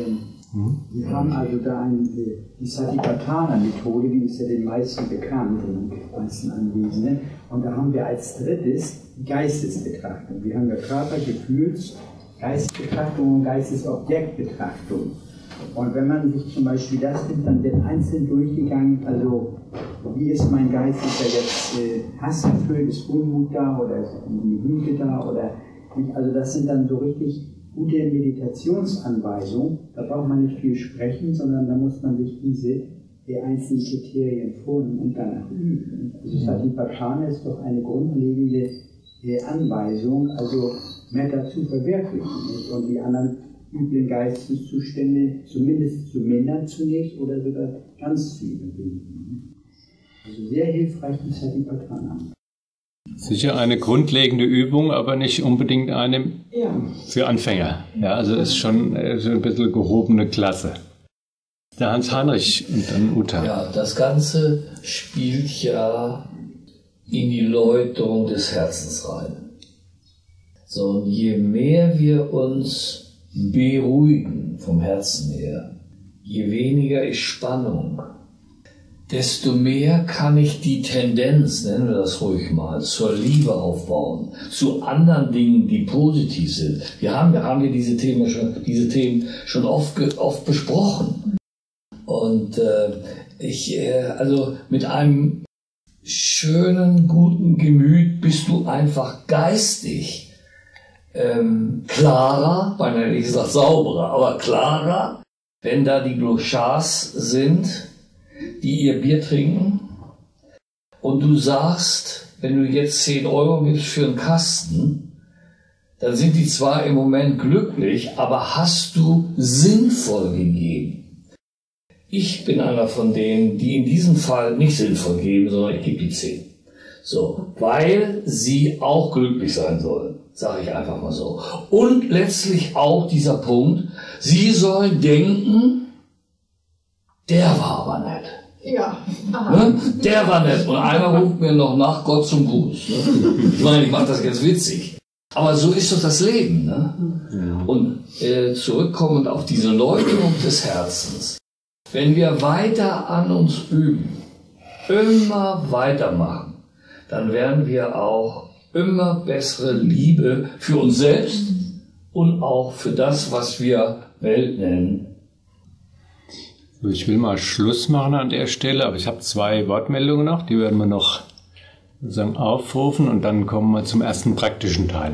Wir haben also da eine, die Satipatthana-Methode, die ist ja den meisten bekannt, den meisten Anwesenden. Und da haben wir als drittes die Geistesbetrachtung. Wir haben ja Körper-, Gefühls-, Geistbetrachtung und Geistesobjektbetrachtung. Und wenn man sich zum Beispiel das nimmt, dann wird einzeln durchgegangen, also wie ist mein Geist, ist er jetzt äh, hasserfüllt, ist Unmut da oder ist die Lüge da oder nicht? Also das sind dann so richtig gute Meditationsanweisungen. Da braucht man nicht viel sprechen, sondern da muss man sich diese die einzelnen Kriterien vornehmen und danach üben. Also Satipatthana ist doch eine grundlegende äh, Anweisung, also Metta zu verwirklichen, nicht? Und die anderen üblen Geisteszustände zumindest zu mindern zunächst oder sogar ganz zu überwinden. Also sehr hilfreich die Satipatthana. Sicher eine grundlegende Übung, aber nicht unbedingt eine Ja. für Anfänger. Ja, also ist schon so ein bisschen gehobene Klasse. Der Hans-Heinrich und dann Uta. Ja, das Ganze spielt ja in die Läuterung des Herzens rein. So, und je mehr wir uns beruhigen vom Herzen her, je weniger ist Spannung, desto mehr kann ich die Tendenz, nennen wir das ruhig mal, zur Liebe aufbauen, zu anderen Dingen, die positiv sind. Wir haben, wir haben ja diese Themen schon, diese Themen schon oft, oft besprochen. Und äh, ich, äh, also mit einem schönen, guten Gemüt bist du einfach geistig ähm, klarer, beinahe ehrlich gesagt sauberer, aber klarer, wenn da die Glochars sind, die ihr Bier trinken und du sagst, wenn du jetzt zehn Euro gibst für einen Kasten, dann sind die zwar im Moment glücklich, aber hast du sinnvoll gegeben. Ich bin einer von denen, die in diesem Fall nicht sinnvoll geben, sondern ich gebe die zehn. So, weil sie auch glücklich sein sollen, sage ich einfach mal so. Und letztlich auch dieser Punkt, sie sollen denken, der war aber nett. Ja. Ne? Der war nett. Und einer ruft mir noch nach, Gott zum Gruß. Ne? Ich meine, ich mache das jetzt witzig. Aber so ist doch das Leben. Ne? Und äh, zurückkommend auf diese Läuterung des Herzens. Wenn wir weiter an uns üben, immer weitermachen, dann werden wir auch immer bessere Liebe für uns selbst und auch für das, was wir Welt nennen. Ich will mal Schluss machen an der Stelle, aber ich habe zwei Wortmeldungen noch, die werden wir noch sozusagen aufrufen und dann kommen wir zum ersten praktischen Teil.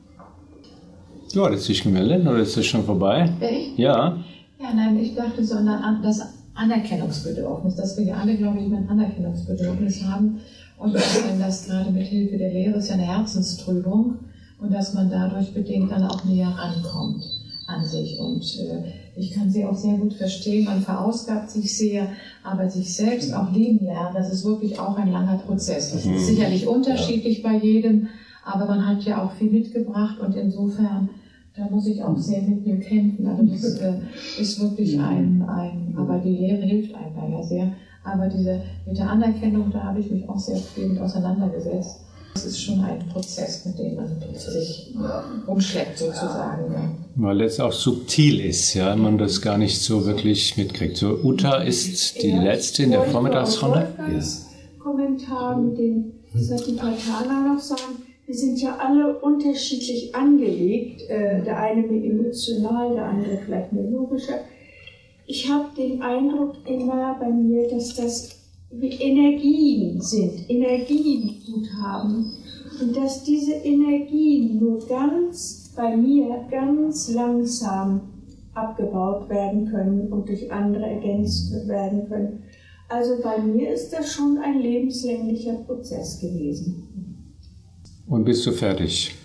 Du hattest dich gemeldet oder ist das schon vorbei? Ich? Ja. Ja, nein, ich dachte, sondern das Anerkennungsbedürfnis, dass wir ja alle, glaube ich, ein Anerkennungsbedürfnis haben und dass man das gerade mit Hilfe der Lehre ist ja eine Herzenstrübung und dass man dadurch bedingt dann auch näher rankommt an sich. Und äh, ich kann sie auch sehr gut verstehen, man verausgabt sich sehr, aber sich selbst auch lieben lernen, das ist wirklich auch ein langer Prozess. Das ist sicherlich unterschiedlich bei jedem, aber man hat ja auch viel mitgebracht und insofern da muss ich auch sehr mit mir kämpfen. Also das äh, ist wirklich ein, ein, aber die Lehre hilft einem da ja sehr. Aber diese, mit der Anerkennung, da habe ich mich auch sehr viel mit auseinandergesetzt. Das ist schon ein Prozess, mit dem man sich umschleppt sozusagen. Ja. Weil es auch subtil ist, ja, man das gar nicht so wirklich mitkriegt. So, Uta ist die ja, letzte in der Vormittagsrunde. Wolfgangs Kommentar mit dem Satipatthana noch sagen. Wir sind ja alle unterschiedlich angelegt, äh, der eine mehr emotional, der andere vielleicht mehr logischer. Ich habe den Eindruck immer bei mir, dass das wie Energien sind, Energienguthaben und dass diese Energien nur ganz bei mir ganz langsam abgebaut werden können und durch andere ergänzt werden können. Also bei mir ist das schon ein lebenslänglicher Prozess gewesen. Und bist du fertig?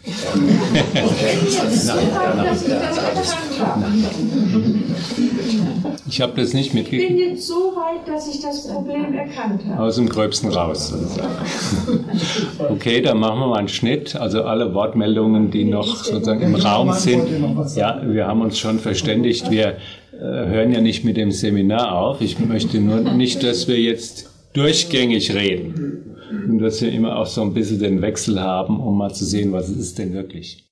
Ich Ich habe das nicht Ich mitgekriegt. bin jetzt so weit, dass ich das Problem erkannt habe. Aus dem Gröbsten raus. Okay, dann machen wir mal einen Schnitt. Also alle Wortmeldungen, die noch sozusagen im Raum sind. Ja, wir haben uns schon verständigt. Wir äh, hören ja nicht mit dem Seminar auf. Ich möchte nur nicht, dass wir jetzt durchgängig reden. Und dass wir immer auch so ein bisschen den Wechsel haben, um mal zu sehen, was ist denn wirklich.